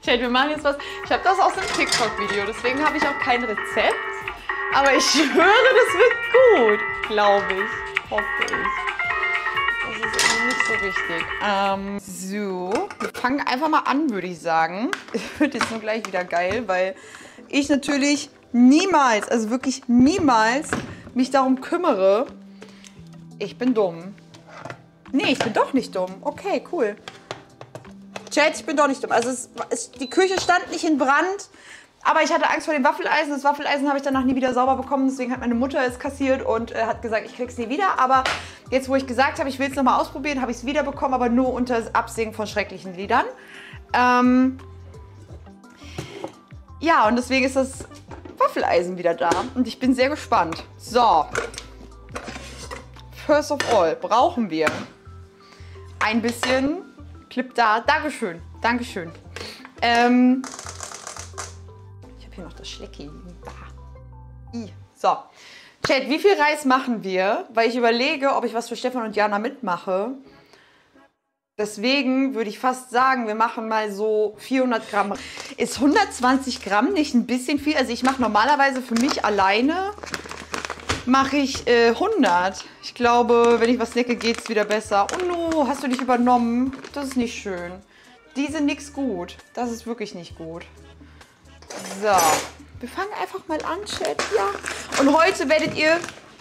Chat, wir machen jetzt was. Ich habe das aus einem TikTok-Video, deswegen habe ich auch kein Rezept. Aber ich schwöre, das wird gut, glaube ich. Hoffe ich. Das ist nicht so wichtig. So, wir fangen einfach mal an, würde ich sagen. Es wird jetzt nur gleich wieder geil, weil ich natürlich niemals, also wirklich niemals, mich darum kümmere. Ich bin dumm. Nee, ich bin doch nicht dumm. Okay, cool. Chat, ich bin doch nicht dumm. Also die Küche stand nicht in Brand, aber ich hatte Angst vor dem Waffeleisen. Das Waffeleisen habe ich danach nie wieder sauber bekommen. Deswegen hat meine Mutter es kassiert und hat gesagt, ich krieg's nie wieder. Aber jetzt, wo ich gesagt habe, ich will es nochmal ausprobieren, habe ich es wieder bekommen, aber nur unter das Absingen von schrecklichen Liedern. Ja, und deswegen ist das Waffeleisen wieder da. Und ich bin sehr gespannt. So. First of all brauchen wir ein bisschen Clip da. Dankeschön. Dankeschön. Ich habe hier noch das Schlecki. So. Chat, wie viel Reis machen wir? Weil ich überlege, ob ich was für Stefan und Jana mitmache. Deswegen würde ich fast sagen, wir machen mal so 400 Gramm. Ist 120 Gramm nicht ein bisschen viel? Also ich mache normalerweise für mich alleine, mache ich 100. Ich glaube, wenn ich was necke, geht es wieder besser. Oh no, hast du dich übernommen? Das ist nicht schön. Die sind nix gut. Das ist wirklich nicht gut. So, wir fangen einfach mal an, Chat. Ja. Und heute werdet ihr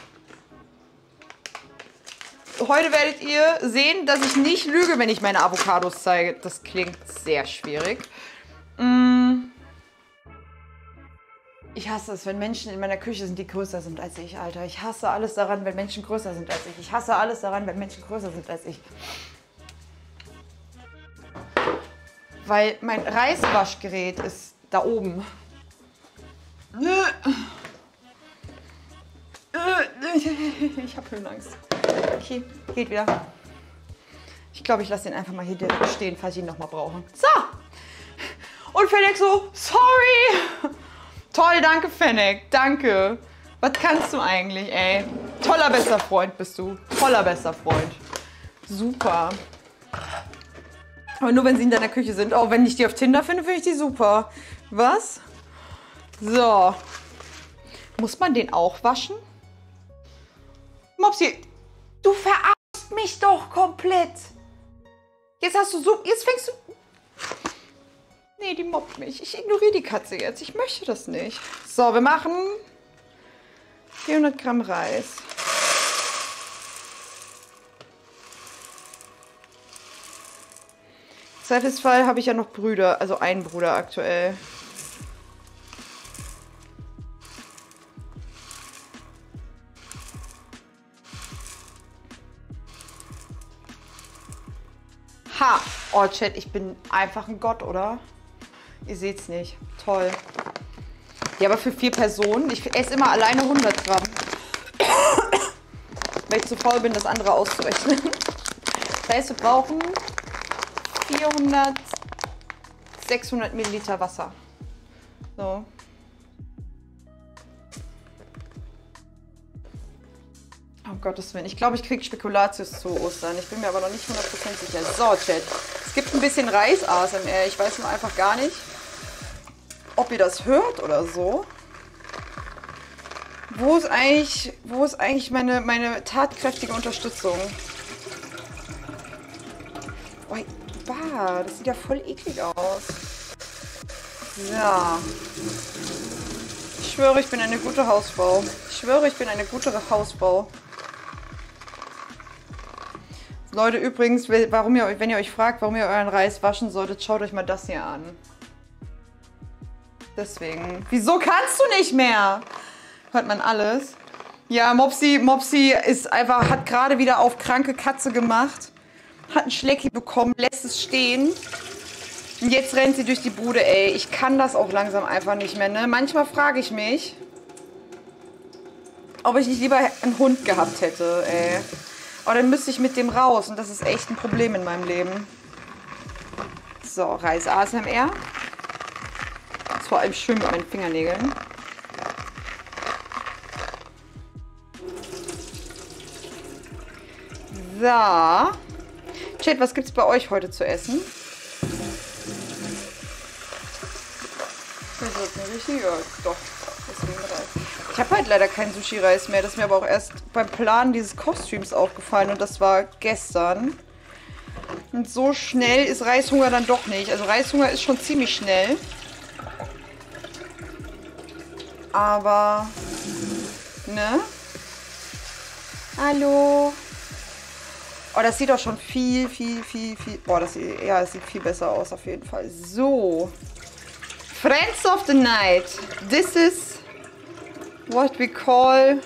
sehen, dass ich nicht lüge, wenn ich meine Avocados zeige. Das klingt sehr schwierig. Ich hasse es, wenn Menschen in meiner Küche sind, die größer sind als ich, Alter. Ich hasse alles daran, wenn Menschen größer sind als ich. Ich hasse alles daran, wenn Menschen größer sind als ich. Weil mein Reiswaschgerät ist da oben. Ich habe Höhenangst. Okay, geht wieder. Ich glaube, ich lasse den einfach mal hier direkt stehen, falls ich ihn nochmal brauche. So. Und Fennec so, sorry. Toll, danke Fennec, danke. Was kannst du eigentlich, ey? Toller bester Freund bist du. Toller bester Freund. Super. Aber nur wenn sie in deiner Küche sind. Oh, wenn ich die auf Tinder finde, finde ich die super. Was? So. Muss man den auch waschen? Mopsi, du verarschst mich doch komplett. Jetzt hast du so... Jetzt fängst du... Nee, die mobbt mich. Ich ignoriere die Katze jetzt. Ich möchte das nicht. So, wir machen 400 Gramm Reis. Im Zweifelsfall habe ich ja noch Brüder. Also einen Bruder aktuell. Ha! Oh, Chat, ich bin einfach ein Gott, oder? Ihr seht's nicht. Toll. Ja, aber für 4 Personen. Ich esse immer alleine 100 Gramm. Weil ich zu faul bin, das andere auszurechnen. Das heißt, wir brauchen 600 Milliliter Wasser. So. Um Gottes Willen. Ich glaube, ich kriege Spekulatius zu Ostern. Ich bin mir aber noch nicht 100% sicher. So, Chat. Es gibt ein bisschen Reis-ASMR. Ich weiß nur einfach gar nicht, ob ihr das hört oder so. Wo ist eigentlich meine tatkräftige Unterstützung? Oh, bah, das sieht ja voll eklig aus. Ja. Ich schwöre, ich bin eine gute Hausfrau. Ich schwöre, ich bin eine gute Hausfrau. Leute, übrigens, wenn ihr euch fragt, warum ihr euren Reis waschen solltet, schaut euch mal das hier an. Deswegen. Wieso kannst du nicht mehr? Hört man alles? Ja, Mopsi hat gerade wieder auf kranke Katze gemacht. Hat ein Schlecki bekommen, lässt es stehen. Und jetzt rennt sie durch die Bude, ey. Ich kann das auch langsam einfach nicht mehr, ne? Manchmal frage ich mich, ob ich nicht lieber einen Hund gehabt hätte, ey. Aber dann müsste ich mit dem raus und das ist echt ein Problem in meinem Leben. So, Reis ASMR. Das ist vor allem schön mit meinen Fingernägeln. So. Chat, was gibt's bei euch heute zu essen? Das wird mir richtig, ja, doch. Deswegen Reis. Ich habe halt leider keinen Sushi-Reis mehr. Das ist mir aber auch erst beim Planen dieses Kochstreams aufgefallen. Und das war gestern. Und so schnell ist Reishunger dann doch nicht. Also Reishunger ist schon ziemlich schnell. Aber, ne? Hallo? Oh, das sieht doch schon viel. Oh, das sieht viel besser aus auf jeden Fall. So. Friends of the night. This is what we call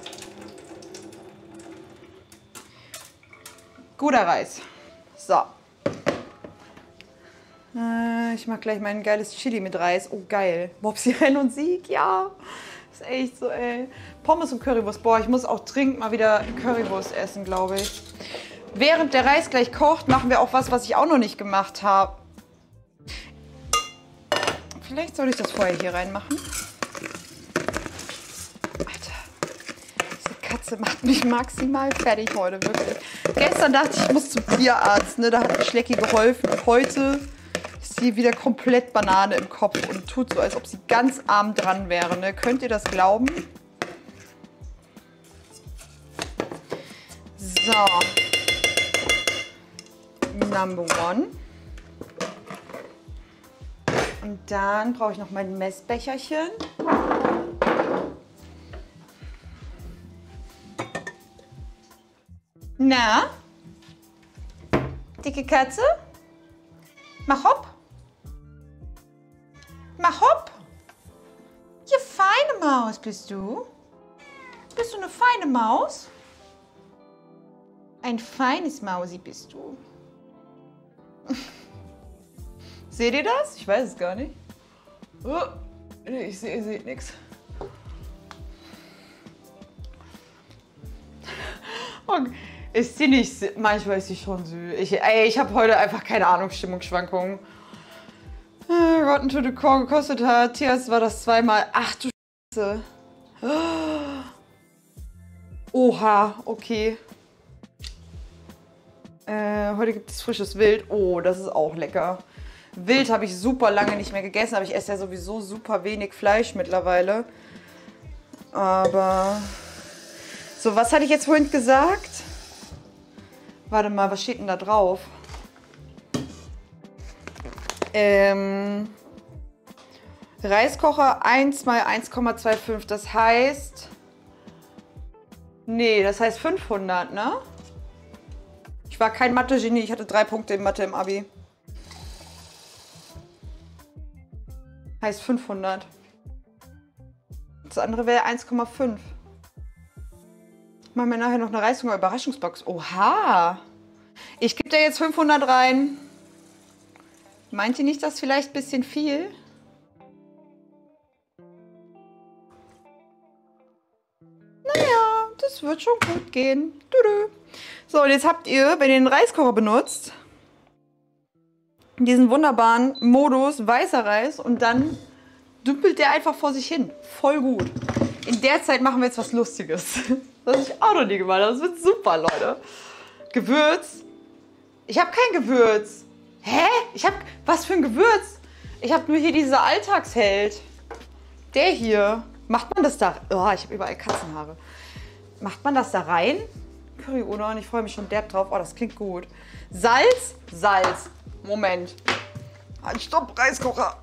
guter Reis. So. Ich mache gleich mein geiles Chili mit Reis. Oh, geil. Mopsi Renn und Sieg, ja. Ist echt so, ey. Pommes und Currywurst. Boah, ich muss auch dringend mal wieder Currywurst essen, glaube ich. Während der Reis gleich kocht, machen wir auch was ich auch noch nicht gemacht habe. Vielleicht soll ich das vorher hier reinmachen. Alter, diese Katze macht mich maximal fertig heute, wirklich. Gestern dachte ich, ich muss zum Tierarzt, ne? Da hat mir Schlecki geholfen. Und heute ist sie wieder komplett Banane im Kopf und tut so, als ob sie ganz arm dran wäre. Ne? Könnt ihr das glauben? So. Number one. Und dann brauche ich noch mein Messbecherchen. Na? Dicke Katze? Mach hopp. Mach hopp. Ihr feine Maus bist du. Bist du eine feine Maus? Ein feines Mausi bist du. Seht ihr das? Ich weiß es gar nicht. Oh, nee, ihr seht nichts. Ist sie nicht, manchmal ist sie schon süß. Ich habe heute einfach keine Ahnung, Stimmungsschwankungen. Rotten to the Core gekostet hat. Tierarzt war das zweimal. Ach du Scheiße. Oha, okay. Heute gibt es frisches Wild. Oh, das ist auch lecker. Wild habe ich super lange nicht mehr gegessen, aber ich esse ja sowieso super wenig Fleisch mittlerweile. Aber... So, was hatte ich jetzt vorhin gesagt? Warte mal, was steht denn da drauf? Reiskocher 1 mal 1,25. Das heißt... Nee, das heißt 500, ne? Ich war kein Mathe-Genie, ich hatte 3 Punkte in Mathe im Abi. Heißt 500. Das andere wäre 1,5. Machen wir nachher noch eine Reishunger-Überraschungsbox. Oha! Ich gebe da jetzt 500 rein. Meint ihr nicht, das vielleicht ein bisschen viel? Naja, das wird schon gut gehen. So, und jetzt habt ihr, wenn ihr den Reiskocher benutzt, diesen wunderbaren Modus weißer Reis und dann dümpelt der einfach vor sich hin. Voll gut. In der Zeit machen wir jetzt was Lustiges. Das habe ich auch noch nie gemacht. Das wird super, Leute. Gewürz. Ich habe kein Gewürz. Hä? Was für ein Gewürz? Ich habe nur hier diese Alltagsheld. Der hier. Macht man das da? Oh, ich habe überall Katzenhaare. Macht man das da rein? Curry Udon. Ich freue mich schon derb drauf. Oh, das klingt gut. Salz? Salz. Moment. Halt, stopp, Reiskocher.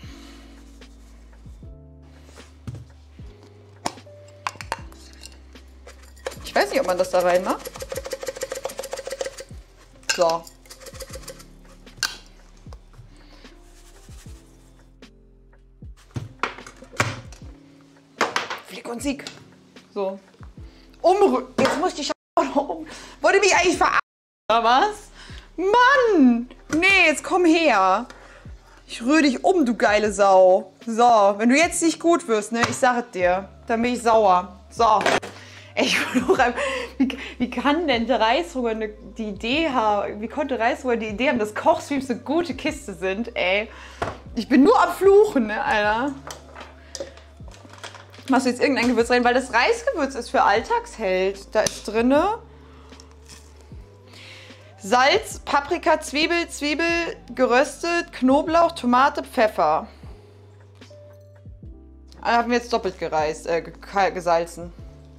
Ich weiß nicht, ob man das da reinmacht. So. Flick und Sieg. So. Jetzt muss ich um. Wollte mich eigentlich verarschen, oder was? Mann! Nee, jetzt komm her. Ich rühre dich um, du geile Sau. So, wenn du jetzt nicht gut wirst, ne, ich sag es dir, dann bin ich sauer. So. Wie kann denn der Reishunger die Idee haben, wie konnte Reishunger die Idee haben, dass Kochstreams eine gute Kiste sind, ey. Ich bin nur am Fluchen, ne, Alter. Machst du jetzt irgendein Gewürz rein, weil das Reisgewürz ist für Alltagsheld. Da ist drinne Salz, Paprika, Zwiebel, geröstet, Knoblauch, Tomate, Pfeffer. Haben wir jetzt doppelt gesalzen.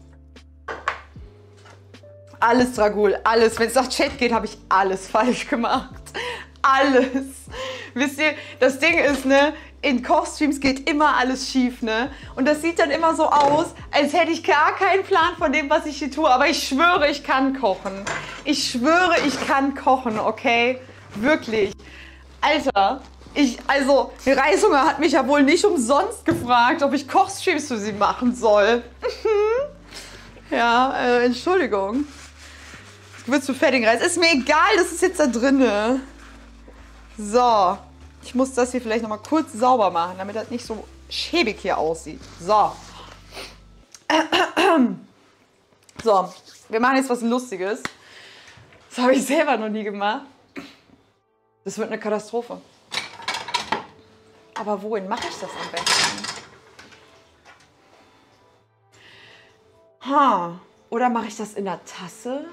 Alles Dragul, alles. Wenn es nach Chat geht, habe ich alles falsch gemacht. Alles. Wisst ihr, das Ding ist, ne, in Kochstreams geht immer alles schief, ne? Und das sieht dann immer so aus, als hätte ich gar keinen Plan von dem, was ich hier tue. Aber ich schwöre, ich kann kochen. Ich schwöre, ich kann kochen, okay? Wirklich. Alter, Reishunger hat mich ja wohl nicht umsonst gefragt, ob ich Kochstreams für sie machen soll. Ja, Entschuldigung. Wird zu fettigen Reis. Ist mir egal, das ist jetzt da drinne. So. Ich muss das hier vielleicht noch mal kurz sauber machen, damit das nicht so schäbig hier aussieht. So. So. Wir machen jetzt was Lustiges. Das habe ich selber noch nie gemacht. Das wird eine Katastrophe. Aber wohin mache ich das am besten? Oder mache ich das in der Tasse?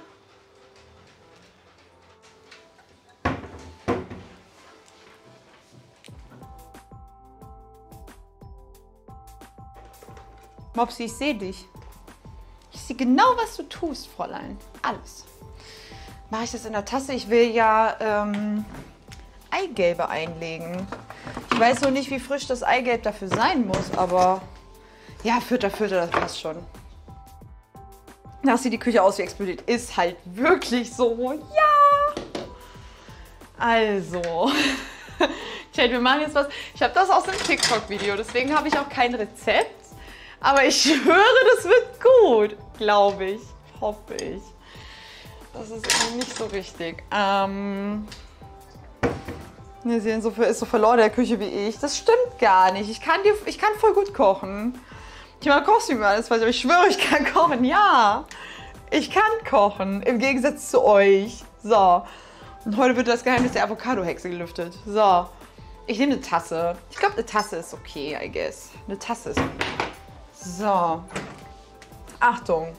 Mopsi, ich sehe dich. Ich sehe genau, was du tust, Fräulein. Alles. Mache ich das in der Tasse? Ich will ja Eigelbe einlegen. Ich weiß noch nicht, wie frisch das Eigelb dafür sein muss, aber ja, Vierter, das passt schon. Da sieht die Küche aus wie explodiert. Ist halt wirklich so. Ja! Also. Chat, wir machen jetzt was. Ich habe das aus dem TikTok-Video, deswegen habe ich auch kein Rezept. Aber ich schwöre, das wird gut. Glaube ich. Hoffe ich. Das ist irgendwie nicht so richtig. Sie ist so verloren in der Küche wie ich. Das stimmt gar nicht. Ich kann voll gut kochen. Ich mache Kostüm alles, aber ich schwöre, ich kann kochen. Ja, ich kann kochen. Im Gegensatz zu euch. So. Und heute wird das Geheimnis der Avocado-Hexe gelüftet. So. Ich nehme eine Tasse. Ich glaube, eine Tasse ist okay, I guess. Eine Tasse ist okay. So. Achtung.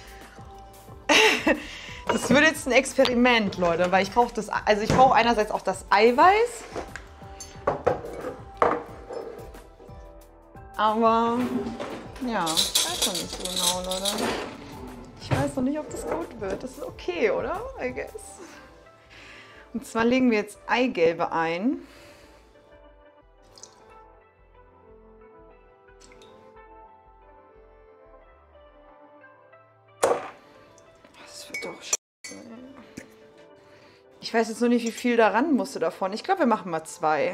Das wird jetzt ein Experiment, Leute, weil ich brauche einerseits auch das Eiweiß. Aber ja, ich weiß noch nicht so genau, Leute. Ich weiß noch nicht, ob das gut wird. Das ist okay, oder? I guess. Und zwar legen wir jetzt Eigelbe ein. Das wird doch scheiße. Ich weiß jetzt nur nicht, wie viel da ran musste davon. Ich glaube, wir machen mal 2.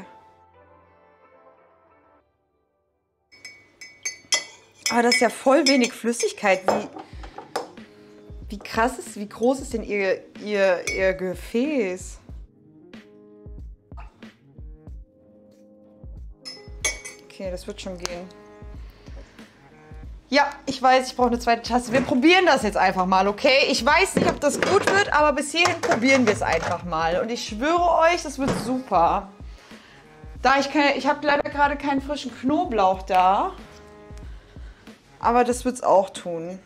Aber das ist ja voll wenig Flüssigkeit. Wie krass ist, wie groß ist denn ihr Gefäß? Okay, das wird schon gehen. Ja, ich weiß, ich brauche eine zweite Tasse. Wir probieren das jetzt einfach mal, okay? Ich weiß nicht, ob das gut wird, aber bis hierhin probieren wir es einfach mal. Und ich schwöre euch, das wird super. Ich habe leider gerade keinen frischen Knoblauch da. Aber das wird es auch tun.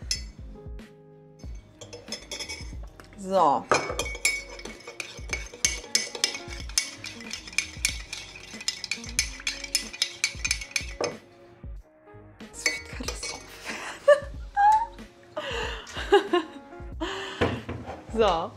So. Das wird Katastrophe. So.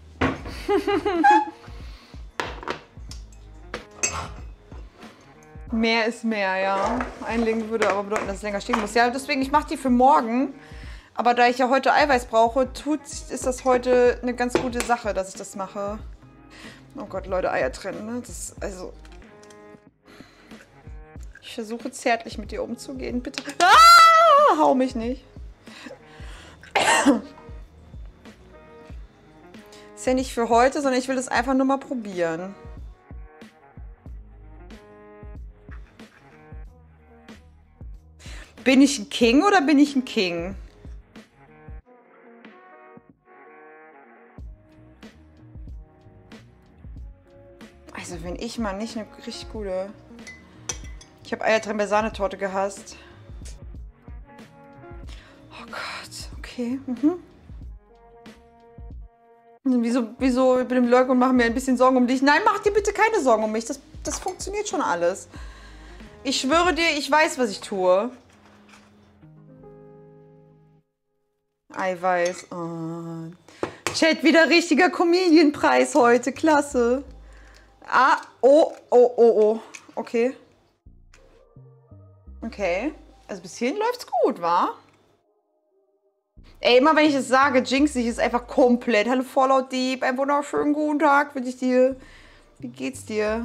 Mehr ist mehr, ja. Einlegen würde aber bedeuten, dass es länger stehen muss. Ja, deswegen, ich mache die für morgen. Aber da ich ja heute Eiweiß brauche, ist das heute eine ganz gute Sache, dass ich das mache. Oh Gott, Leute, Eier trennen, ne? Ich versuche zärtlich mit dir umzugehen. Bitte. Ah, hau mich nicht. Ist ja nicht für heute, sondern ich will das einfach nur mal probieren. Bin ich ein King oder bin ich ein King? Also wenn ich mal nicht eine richtig gute... Ich habe Eiertremm-Sahnetorte gehasst. Oh Gott, okay. Wieso ich bin im Lurk und mache mir ein bisschen Sorgen um dich? Nein, mach dir bitte keine Sorgen um mich. Das funktioniert schon alles. Ich schwöre dir, ich weiß, was ich tue. Eiweiß. Oh. Chat, wieder richtiger Comedian-Preis heute. Klasse. Ah, oh, oh, oh, oh. Okay. Okay. Also bis hierhin läuft's gut, wa? Ey, immer wenn ich es sage, jinx ich es einfach komplett. Hallo Fallout Deep, einen wunderschönen guten Tag wünsche ich dir. Wie geht's dir?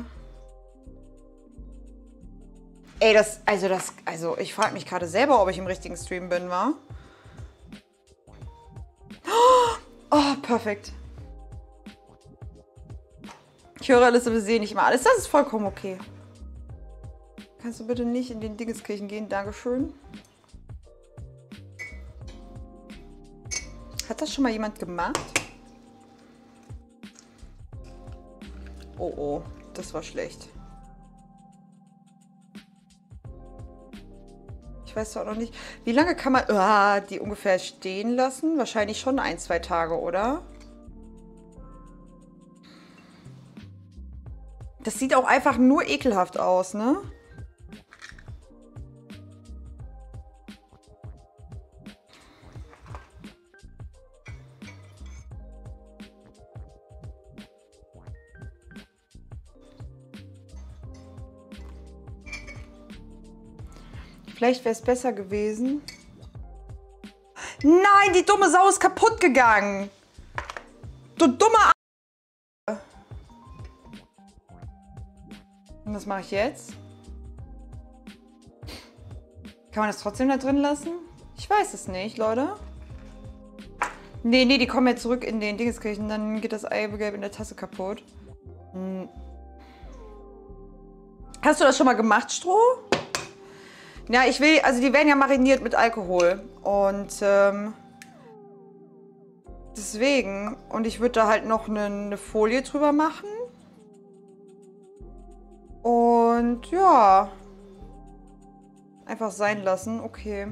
Ey, also ich frage mich gerade selber, ob ich im richtigen Stream bin, wa? Oh, perfekt. Ich höre alles, aber sehe nicht immer alles. Das ist vollkommen okay. Kannst du bitte nicht in den Dingeskirchen gehen? Dankeschön. Hat das schon mal jemand gemacht? Oh, oh. Das war schlecht. Ich weiß auch noch nicht. Wie lange kann man die ungefähr stehen lassen? Wahrscheinlich schon 1, 2 Tage, oder? Das sieht auch einfach nur ekelhaft aus, ne? Vielleicht wäre es besser gewesen. Nein, die dumme Sau ist kaputt gegangen. Du dumme A. Und was mache ich jetzt? Kann man das trotzdem da drin lassen? Ich weiß es nicht, Leute. Nee, die kommen jetzt zurück in den Dingeskirchen. Dann geht das Eigelb in der Tasse kaputt. Hast du das schon mal gemacht, Stroh? Ja, also die werden ja mariniert mit Alkohol und deswegen, und ich würde da halt noch eine Folie drüber machen und ja, einfach sein lassen, okay.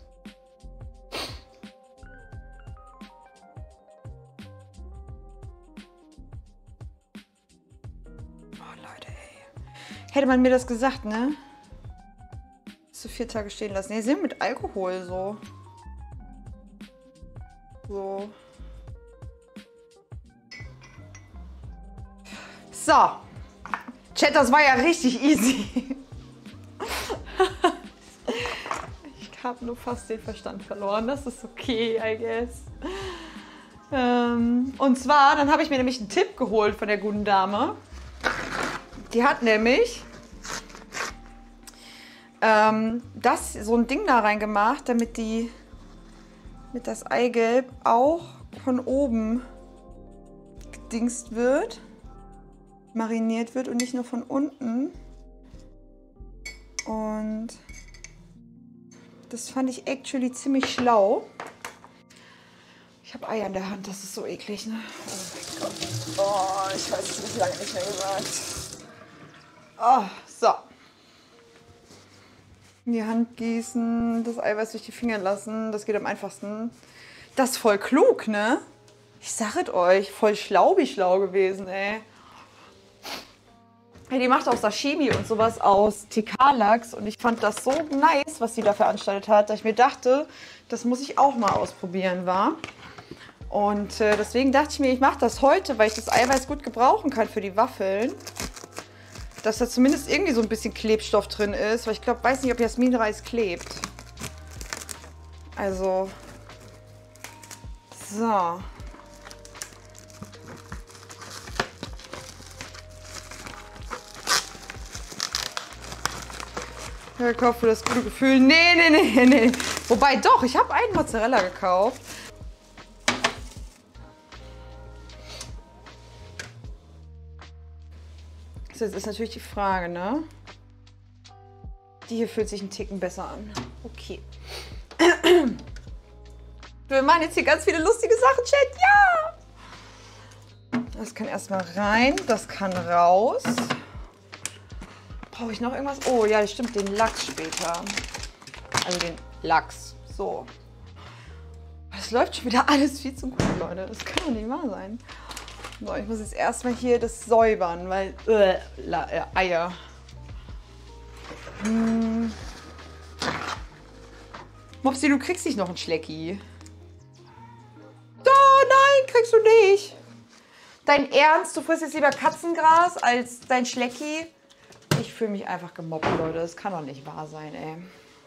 Oh Leute, ey. Hätte man mir das gesagt, ne? So 4 Tage stehen lassen. Ne, sind mit Alkohol so. So. Chat, das war ja richtig easy. Ich habe nur fast den Verstand verloren. Das ist okay, I guess. Und zwar, dann habe ich mir nämlich einen Tipp geholt von der guten Dame. Die hat nämlich so ein Ding da reingemacht, damit das Eigelb auch von oben gedingst wird, mariniert wird und nicht nur von unten. Und das fand ich actually ziemlich schlau. Ich habe Eier in der Hand, das ist so eklig, ne? Oh mein Gott. Oh, ich weiß es nicht, lange nicht mehr gesagt. Oh, so. In die Hand gießen, das Eiweiß durch die Finger lassen, das geht am einfachsten. Das ist voll klug, ne? Ich sag es euch, voll schlau gewesen, ey. Ja, die macht auch Sashimi und sowas aus TK-Lachs und ich fand das so nice, was sie da veranstaltet hat, dass ich mir dachte, das muss ich auch mal ausprobieren, wa? Und deswegen dachte ich mir, ich mache das heute, weil ich das Eiweiß gut gebrauchen kann für die Waffeln. Dass da zumindest irgendwie so ein bisschen Klebstoff drin ist, weil ich glaube, weiß nicht, ob Jasminreis klebt. Also, so. Gekauft für das gute Gefühl. Nee. Wobei doch, ich habe einen Mozzarella gekauft. So, jetzt ist natürlich die Frage, ne? Die hier fühlt sich einen Ticken besser an. Okay. Wir machen jetzt hier ganz viele lustige Sachen, Chat. Ja! Das kann erstmal rein, das kann raus. Brauche ich noch irgendwas? Oh ja, das stimmt, den Lachs später. Also den Lachs. So. Es läuft schon wieder alles viel zu gut, Leute. Das kann doch nicht wahr sein. So, ich muss jetzt erstmal hier das säubern, weil Eier. Mopsi, du kriegst nicht noch einen Schlecki. Oh nein, kriegst du nicht. Dein Ernst, du frisst jetzt lieber Katzengras als dein Schlecki? Ich fühle mich einfach gemobbt, Leute. Das kann doch nicht wahr sein, ey.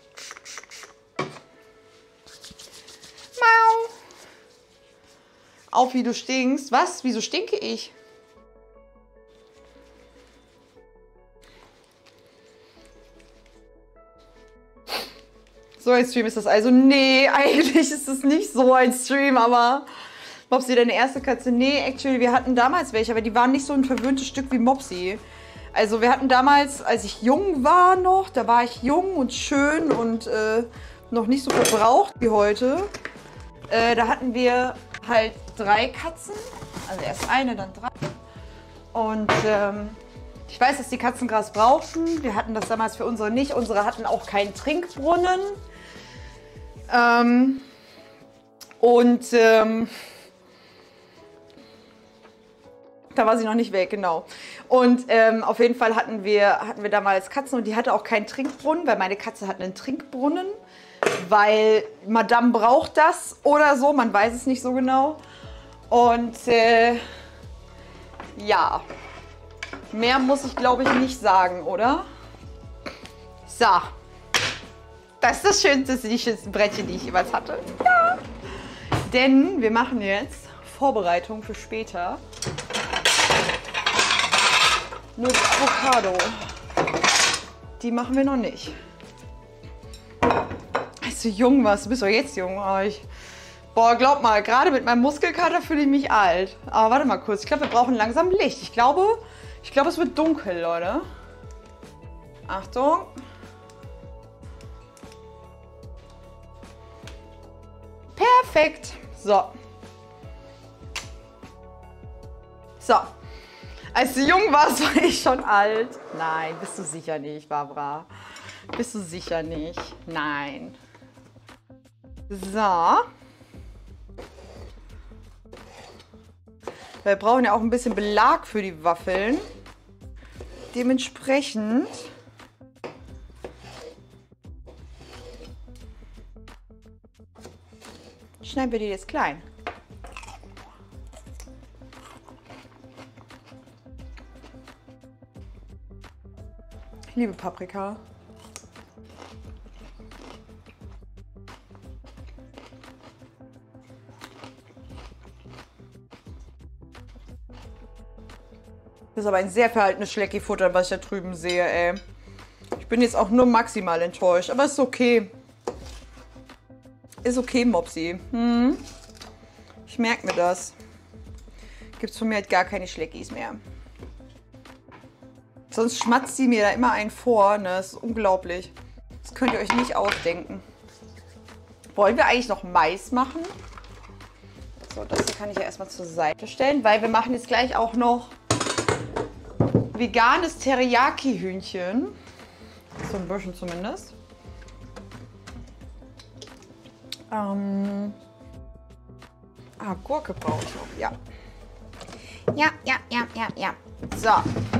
Mau. Auf, wie du stinkst. Was? Wieso stinke ich? So ein Stream ist das also. Nee, eigentlich ist es nicht so ein Stream, aber... Mopsi, deine erste Katze? Nee, actually, wir hatten damals welche, aber die waren nicht so ein verwöhntes Stück wie Mopsi. Also wir hatten damals, als ich jung war noch, da war ich jung und schön und noch nicht so verbraucht wie heute. Da hatten wir halt 3 Katzen, also erst eine, dann 3. Und ich weiß, dass die Katzen Gras brauchten. Wir hatten das damals für unsere nicht. Unsere hatten auch keinen Trinkbrunnen. Da war sie noch nicht weg, genau. Und auf jeden Fall hatten wir damals Katzen und die hatte auch keinen Trinkbrunnen, weil meine Katze hat einen Trinkbrunnen, weil Madame braucht das oder so, man weiß es nicht so genau. Und ja, mehr muss ich glaube ich nicht sagen, oder? So, das ist das schönste Brettchen, die ich jemals hatte. Ja. Denn wir machen jetzt Vorbereitung für später. Nur die Avocado. Die machen wir noch nicht. Als du jung warst, du bist doch jetzt jung. Boah, glaub mal, gerade mit meinem Muskelkater fühle ich mich alt. Aber warte mal kurz, ich glaube, wir brauchen langsam Licht. Ich glaube, es wird dunkel, Leute. Achtung. Perfekt. So. So. Als du jung warst, war ich schon alt. Nein, bist du sicher nicht, Barbara. Bist du sicher nicht? Nein. So. Wir brauchen ja auch ein bisschen Belag für die Waffeln. Dementsprechend schneiden wir die jetzt klein. Ich liebe Paprika. Das ist aber ein sehr verhaltenes Schlecki-Futter, was ich da drüben sehe, ey. Ich bin jetzt auch nur maximal enttäuscht, aber ist okay. Ist okay, Mopsi. Ich merke mir das. Gibt es von mir halt gar keine Schleckis mehr. Sonst schmatzt sie mir da immer einen vor, ne? Das ist unglaublich. Das könnt ihr euch nicht ausdenken. Wollen wir eigentlich noch Mais machen? So, das hier kann ich ja erstmal zur Seite stellen, weil wir machen jetzt gleich auch noch veganes Teriyaki-Hühnchen. So ein bisschen zumindest. Gurke brauche ich noch, ja. Ja. So.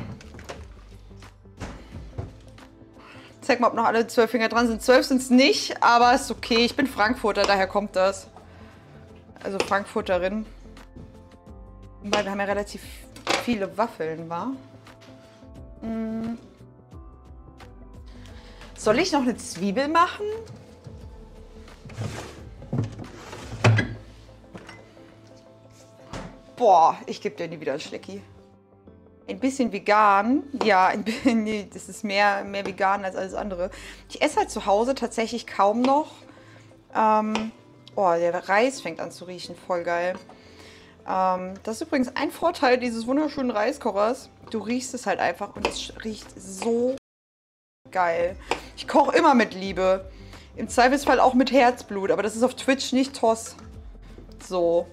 Zeig mal, ob noch alle 12 Finger dran sind. 12 sind es nicht, aber ist okay. Ich bin Frankfurter, daher kommt das. Also Frankfurterin. Weil wir haben ja relativ viele Waffeln, wa? Soll ich noch eine Zwiebel machen? Boah, ich gebe dir nie wieder ein Schlecki. Ein bisschen vegan. Ja, nee, das ist mehr vegan als alles andere. Ich esse halt zu Hause tatsächlich kaum noch. Oh, der Reis fängt an zu riechen. Voll geil. Das ist übrigens ein Vorteil dieses wunderschönen Reiskochers. Du riechst es halt einfach und es riecht so geil. Ich koche immer mit Liebe. Im Zweifelsfall auch mit Herzblut, aber das ist auf Twitch nicht Toss. So.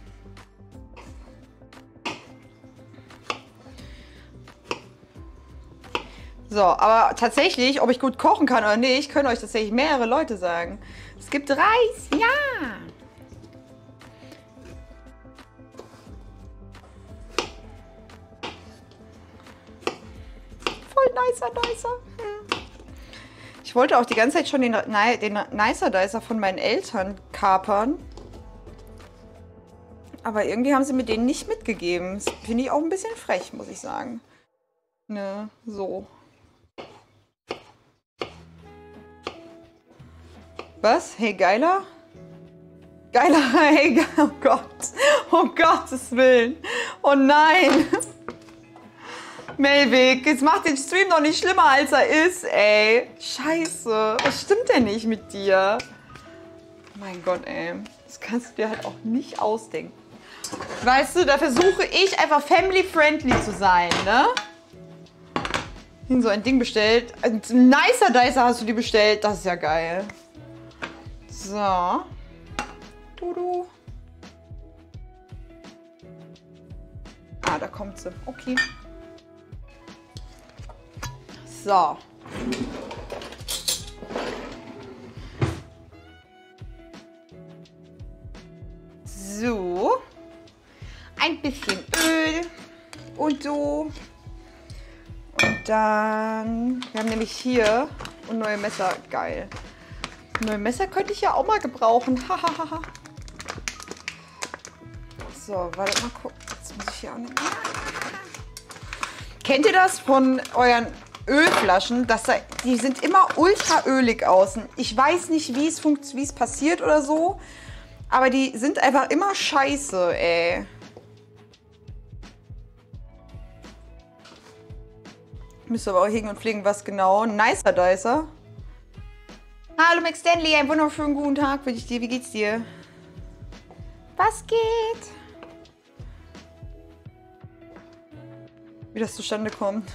So, aber tatsächlich, ob ich gut kochen kann oder nicht, können euch tatsächlich mehrere Leute sagen. Es gibt Reis, ja. Voll nicer. Ich wollte auch die ganze Zeit schon den Nicer Dicer von meinen Eltern kapern. Aber irgendwie haben sie mir den nicht mitgegeben. Das finde ich auch ein bisschen frech, muss ich sagen. Ne, so. Was? Hey, geiler? Geiler, hey, oh Gott. Um Gottes Willen. Oh nein. Melvik, jetzt macht den Stream noch nicht schlimmer, als er ist, ey. Scheiße. Was stimmt denn nicht mit dir? Mein Gott, ey. Das kannst du dir halt auch nicht ausdenken. Weißt du, da versuche ich einfach family-friendly zu sein, ne? So ein Ding bestellt. Ein Nicer Dicer hast du die bestellt. Das ist ja geil. So. Dudu. Ah, da kommt sie. Okay. So. So. Ein bisschen Öl und so. Und dann, wir haben nämlich hier und neue Messer, geil. Neue Messer könnte ich ja auch mal gebrauchen. Hahaha. So, warte mal gucken. Jetzt muss ich hier auch nicht. Kennt ihr das von euren Ölflaschen? Die sind immer ultra ölig außen. Ich weiß nicht, wie es passiert oder so. Aber die sind einfach immer scheiße, ey. Müsste aber auch hegen und pflegen, was genau. Nicer Dicer. Hallo Max Stanley, einen wunderschönen guten Tag wünsche ich dir. Wie geht's dir? Was geht? Wie das zustande kommt.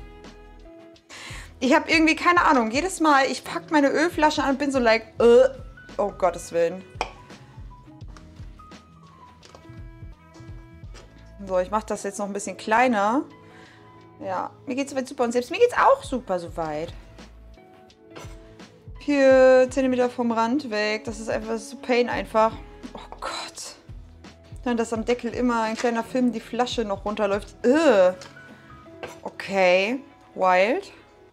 Ich habe irgendwie keine Ahnung. Jedes Mal, ich packe meine Ölflasche an und bin so like, oh Gottes Willen. So, ich mache das jetzt noch ein bisschen kleiner. Ja, mir geht's soweit super und selbst mir geht's auch super soweit. 4 cm vom Rand weg. Das ist einfach so Pain einfach. Oh Gott. Dann, dass am Deckel immer ein kleiner Film die Flasche noch runterläuft. Okay. Wild.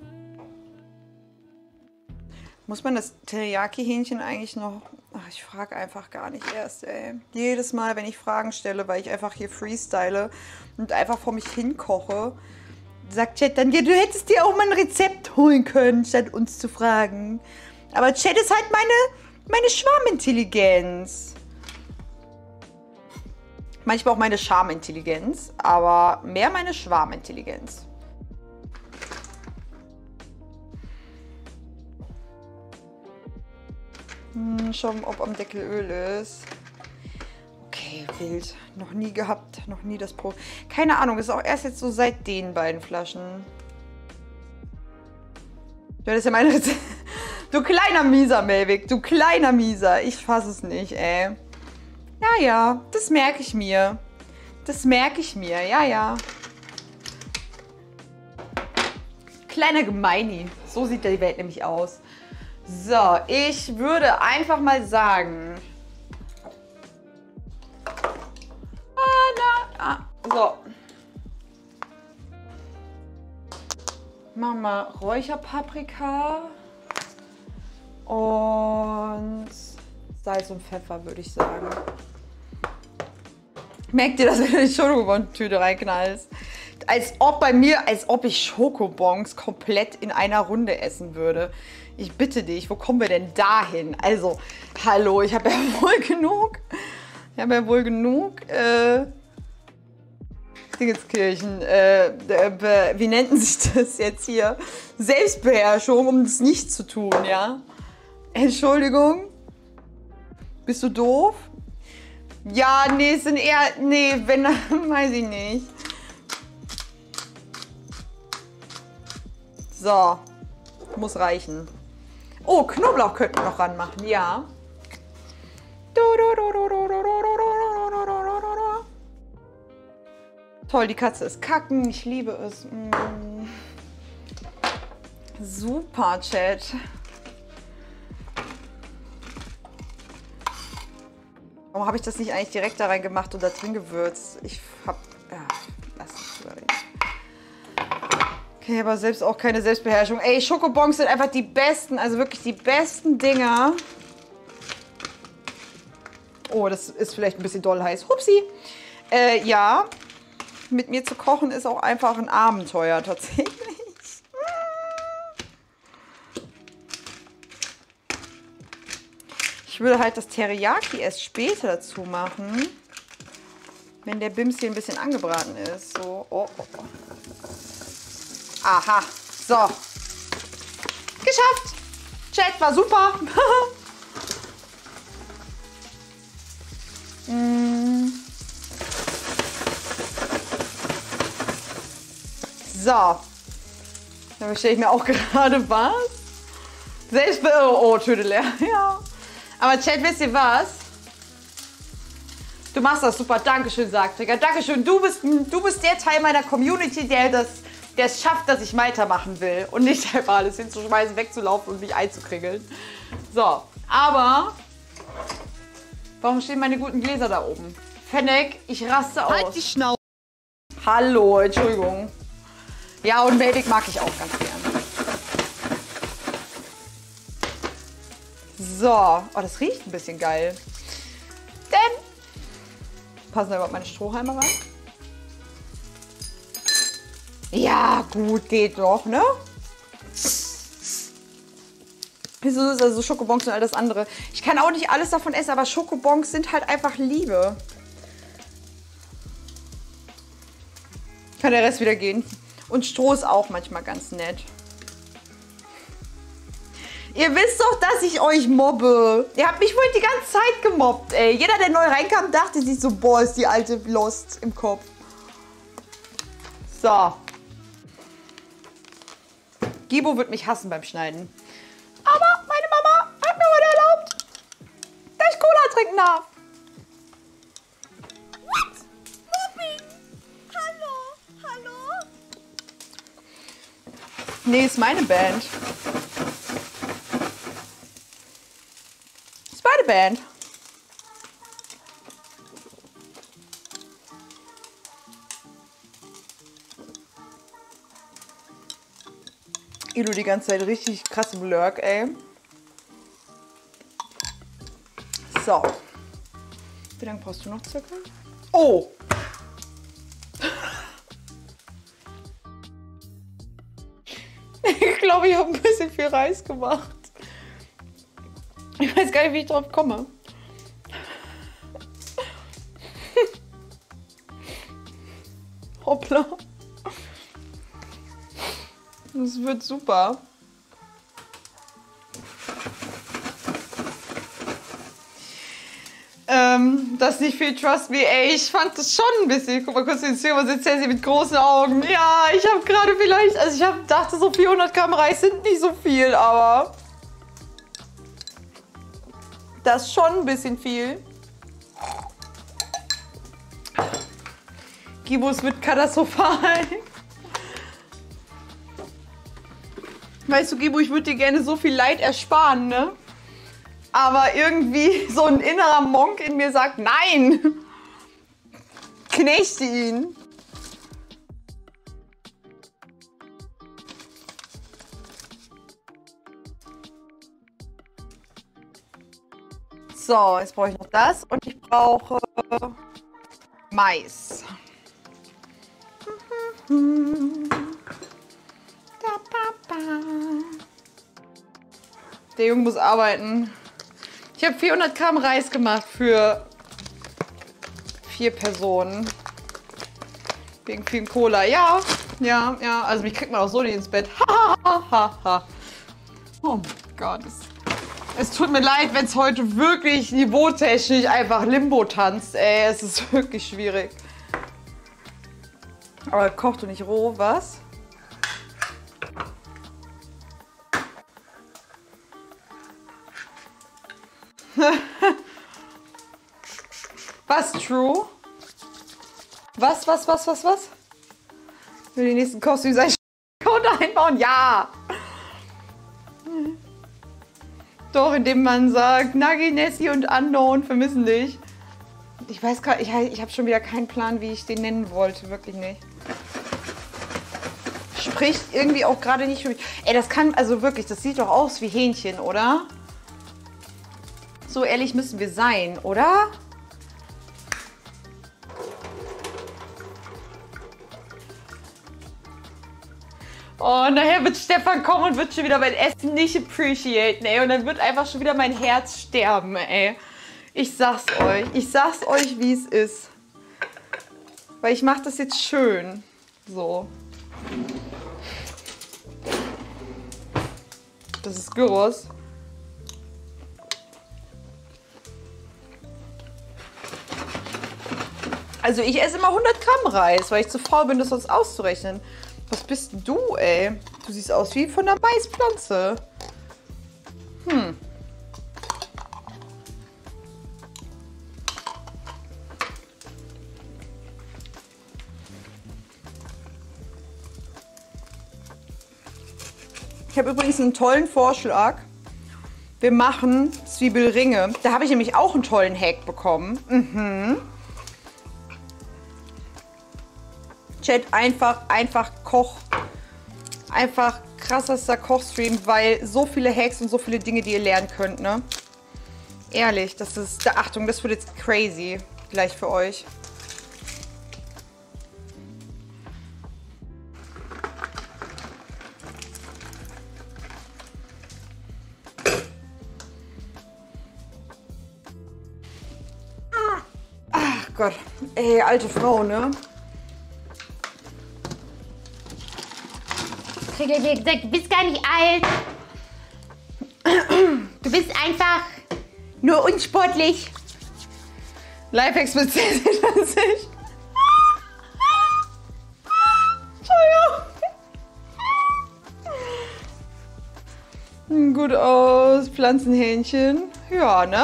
Muss man das Teriyaki-Hähnchen eigentlich noch... Ach, ich frage einfach gar nicht erst, ey. Jedes Mal, wenn ich Fragen stelle, weil ich einfach hier freestyle und einfach vor mich hinkoche, sagt Chat dann, ja, du hättest dir auch mal ein Rezept holen können, statt uns zu fragen. Aber Chat ist halt meine Schwarmintelligenz. Manchmal auch meine Charmintelligenz, aber mehr meine Schwarmintelligenz. Schauen, ob am Deckel Öl ist. Okay, wild. Noch nie gehabt, noch nie das Pro. Keine Ahnung, ist auch erst jetzt so seit den beiden Flaschen. Ja, das ist ja meine Rezept. Du kleiner Mieser, Melvik, du kleiner Mieser. Ich fasse es nicht, ey. Ja, ja, das merke ich mir. Das merke ich mir, ja, ja. Kleiner Gemeini. So sieht die Welt nämlich aus. So, ich würde einfach mal sagen... So. Machen wir Räucherpaprika und Salz und Pfeffer, würde ich sagen. Merkt ihr, dass du in die Schokobon-Tüte reinknallst? Als ob ich Schokobons komplett in einer Runde essen würde. Ich bitte dich, wo kommen wir denn dahin? Also, hallo, ich habe ja wohl genug. Dingenskirchen, wie nennt sich das jetzt hier? Selbstbeherrschung, um das nicht zu tun, ja? Entschuldigung? Bist du doof? Ja, nee, es sind eher, nee, wenn, weiß ich nicht. So, muss reichen. Oh, Knoblauch könnten wir noch ranmachen, ja. Toll, die Katze ist kacken. Ich liebe es. Super, Chat. Warum habe ich das nicht eigentlich direkt da rein gemacht und da drin gewürzt? Ich hab... Ja, lass uns drüber reden. Okay, aber selbst auch keine Selbstbeherrschung. Ey, Schokobons sind einfach die besten, also wirklich die besten Dinger. Oh, das ist vielleicht ein bisschen doll heiß. Hupsi. Ja, mit mir zu kochen ist auch einfach ein Abenteuer tatsächlich. Ich würde halt das Teriyaki erst später dazu machen, wenn der Bims hier ein bisschen angebraten ist. So, oh, oh, oh. Aha, so. Geschafft. Chat war super. So. Dann bestelle ich mir auch gerade was. Oh, Tüte leer. Ja. Aber Chat, wisst ihr was? Du machst das super. Dankeschön, sagt Trigger. Dankeschön. Du bist der Teil meiner Community, der es schafft, dass ich weitermachen will. Und nicht einfach alles hinzuschmeißen, wegzulaufen und mich einzukringeln. So. Aber warum stehen meine guten Gläser da oben? Fennec, ich raste aus. Halt die Schnauze. Hallo, Entschuldigung. Ja, und Melvig mag ich auch ganz gern. So. Oh, das riecht ein bisschen geil. Denn passen da überhaupt meine Strohhalme rein? Ja, gut, geht doch, ne? Wieso ist also Schokobons und all das andere? Ich kann auch nicht alles davon essen, aber Schokobons sind halt einfach Liebe. Kann der Rest wieder gehen. Und Stroh ist auch manchmal ganz nett. Ihr wisst doch, dass ich euch mobbe. Ihr habt mich vorhin die ganze Zeit gemobbt, ey. Jeder, der neu reinkam, dachte sich so, boah, ist die alte Lost im Kopf. So. Gibo wird mich hassen beim Schneiden. Aber meine Mama hat mir heute erlaubt, dass ich Cola trinken darf. What? Mobbing? Hallo? Hallo? Nee, ist meine Band. Ist meine Band. Ilu die ganze Zeit richtig krass im Lurk, ey. So. Wie lange brauchst du noch circa? Oh! Ich glaube, ich habe ein bisschen viel Reis gemacht. Ich weiß gar nicht, wie ich drauf komme. Hoppla. Das wird super. Das ist nicht viel, trust me, ey. Ich fand das schon ein bisschen. Guck mal kurz ins Zimmer, sitzt sie mit großen Augen. Ja, ich habe gerade vielleicht, also ich dachte so 400 Gramm Reis sind nicht so viel, aber das ist schon ein bisschen viel. Gibo, es wird katastrophal. Weißt du, Gibo, ich würde dir gerne so viel Leid ersparen, ne? Aber irgendwie so ein innerer Monk in mir sagt, nein! Knechte ihn! So, jetzt brauche ich noch das und ich brauche Mais. Der Junge muss arbeiten. Ich habe 400 Gramm Reis gemacht für 4 Personen. Wegen viel Cola. Ja, ja, ja. Also mich kriegt man auch so nicht ins Bett. Oh mein Gott. Es tut mir leid, wenn es heute wirklich niveautechnisch einfach Limbo tanzt. Ey, es ist wirklich schwierig. Aber kocht du nicht roh, was? Was, True? Was? Will die nächsten Kostüme sein Code einbauen? Ja! Doch, indem man sagt, Nagi, Nessie und Unknown vermissen dich. Ich weiß gar nicht, ich habe schon wieder keinen Plan, wie ich den nennen wollte. Wirklich nicht. spricht irgendwie auch gerade nicht für mich. Ey, das kann, also wirklich, das sieht doch aus wie Hähnchen, oder? So ehrlich müssen wir sein, oder? Oh, nachher wird Stefan kommen und wird schon wieder mein Essen nicht appreciaten, ey. Und dann wird einfach schon wieder mein Herz sterben, ey. Ich sag's euch, wie es ist. Weil ich mache das jetzt schön. So. Das ist Gyros. Also ich esse immer 100 Gramm Reis, weil ich zu faul bin, das sonst auszurechnen. Was bist du, ey? Du siehst aus wie von der Maispflanze. Ich habe übrigens einen tollen Vorschlag. Wir machen Zwiebelringe. Da habe ich nämlich auch einen tollen Hack bekommen. Chat, einfach krassester Kochstream, weil so viele Hacks und so viele Dinge, die ihr lernen könnt, ne? Ehrlich, das ist, Achtung, das wird jetzt crazy gleich für euch. Ach Gott, ey, alte Frau, ne? Du bist gar nicht alt. Du bist einfach nur unsportlich. Lifehacks mit CC20. Entschuldigung. Gut aus, Pflanzenhähnchen. Ja, ne?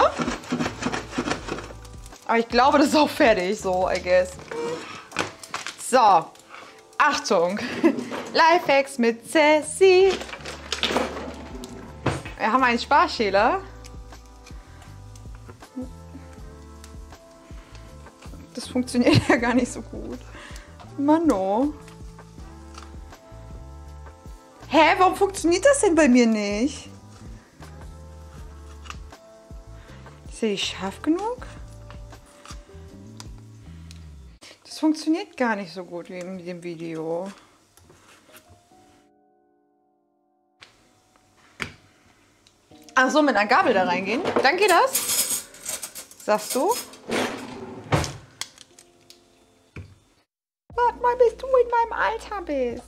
Aber ich glaube, das ist auch fertig, so, I guess. So, Achtung. Lifehacks mit Sassy. Wir haben einen Sparschäler. Das funktioniert ja gar nicht so gut. Mano. Hä, warum funktioniert das denn bei mir nicht? Ist der nicht scharf genug? Das funktioniert gar nicht so gut wie in dem Video. Ach so, mit einer Gabel da reingehen. Dann geht das. Sagst du? Warte mal, bis du in meinem Alter bist.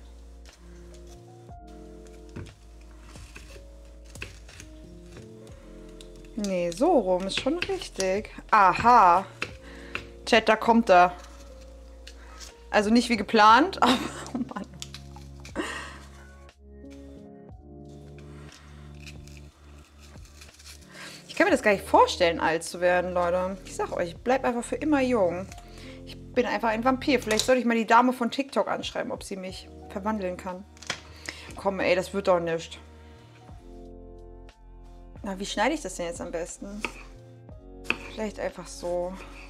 Nee, so rum ist schon richtig. Aha. Chat, da kommt er. Also nicht wie geplant, aber oh Mann. Ich kann mir das gar nicht vorstellen, alt zu werden, Leute. Ich sag euch, ich bleib einfach für immer jung. Ich bin einfach ein Vampir. Vielleicht sollte ich mal die Dame von TikTok anschreiben, ob sie mich verwandeln kann. Komm, ey, das wird doch nicht. Na, wie schneide ich das denn jetzt am besten? Vielleicht einfach so.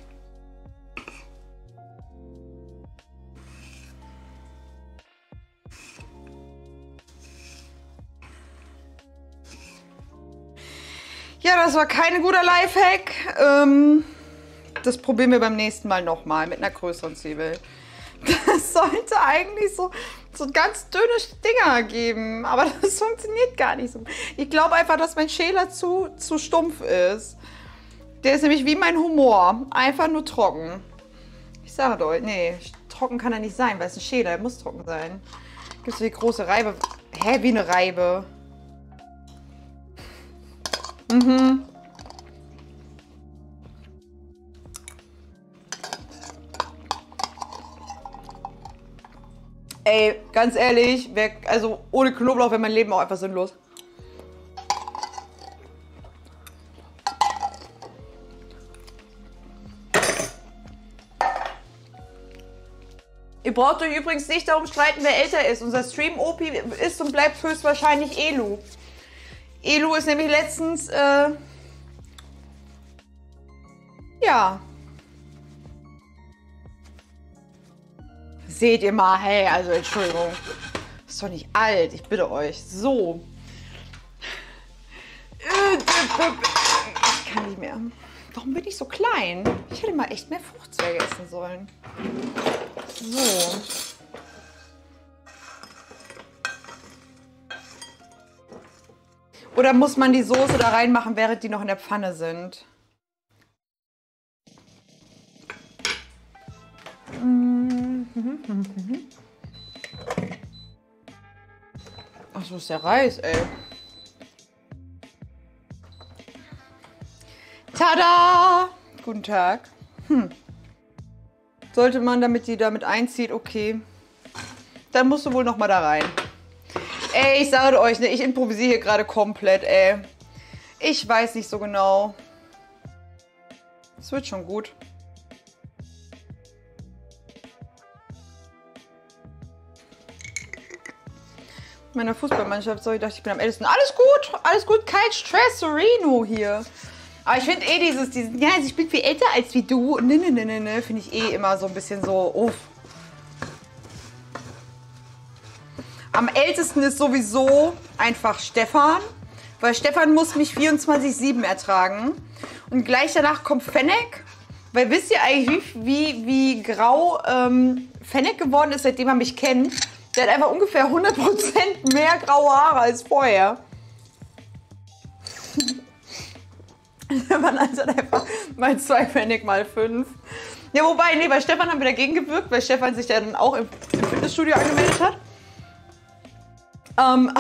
Ja, das war kein guter Lifehack. Das probieren wir beim nächsten Mal nochmal mit einer größeren Zwiebel. Das sollte eigentlich so ganz dünne Dinger geben, aber das funktioniert gar nicht so. Ich glaube einfach, dass mein Schäler zu stumpf ist. Der ist nämlich wie mein Humor, einfach nur trocken. Ich sage euch, nee, trocken kann er nicht sein, weil es ein Schäler, er muss trocken sein. Gibt es so die große Reibe? Hä, wie eine Reibe? Ey, ganz ehrlich, also ohne Knoblauch wäre mein Leben auch einfach sinnlos. Ihr braucht euch übrigens nicht darum streiten, wer älter ist. Unser Stream-OP ist und bleibt höchstwahrscheinlich Elu. Elu ist nämlich letztens, ja. Seht ihr mal, hey, also Entschuldigung. ist doch nicht alt, ich bitte euch. So. Ich kann nicht mehr. Warum bin ich so klein? Ich hätte mal echt mehr Fruchtzweige essen sollen. So. Oder muss man die Soße da reinmachen, während die noch in der Pfanne sind? Ach, so ist der Reis, ey. Tada! Guten Tag. Sollte man, damit die damit einzieht, okay. Dann musst du wohl noch mal da rein. Ey, ich sage euch, ne, ich improvisiere hier gerade komplett, ey. Ich weiß nicht so genau. Es wird schon gut. In meiner Fußballmannschaft, so, ich dachte, ich bin am ältesten. Alles gut, kein Stress, Sereno hier. Aber ich finde dieses, ja, sie spielt viel älter als wie du. Ne, finde ich eh immer so ein bisschen so, uff. Am ältesten ist sowieso einfach Stefan, weil Stefan muss mich 24/7 ertragen. Und gleich danach kommt Fennec, weil wisst ihr eigentlich, wie grau Fennec geworden ist, seitdem er mich kennt? Der hat einfach ungefähr 100% mehr graue Haare als vorher. Man also einfach mal 2 Fennec mal 5. Ja, wobei, nee, bei Stefan haben wir dagegen gewirkt, weil Stefan sich ja dann auch im Fitnessstudio angemeldet hat. Aber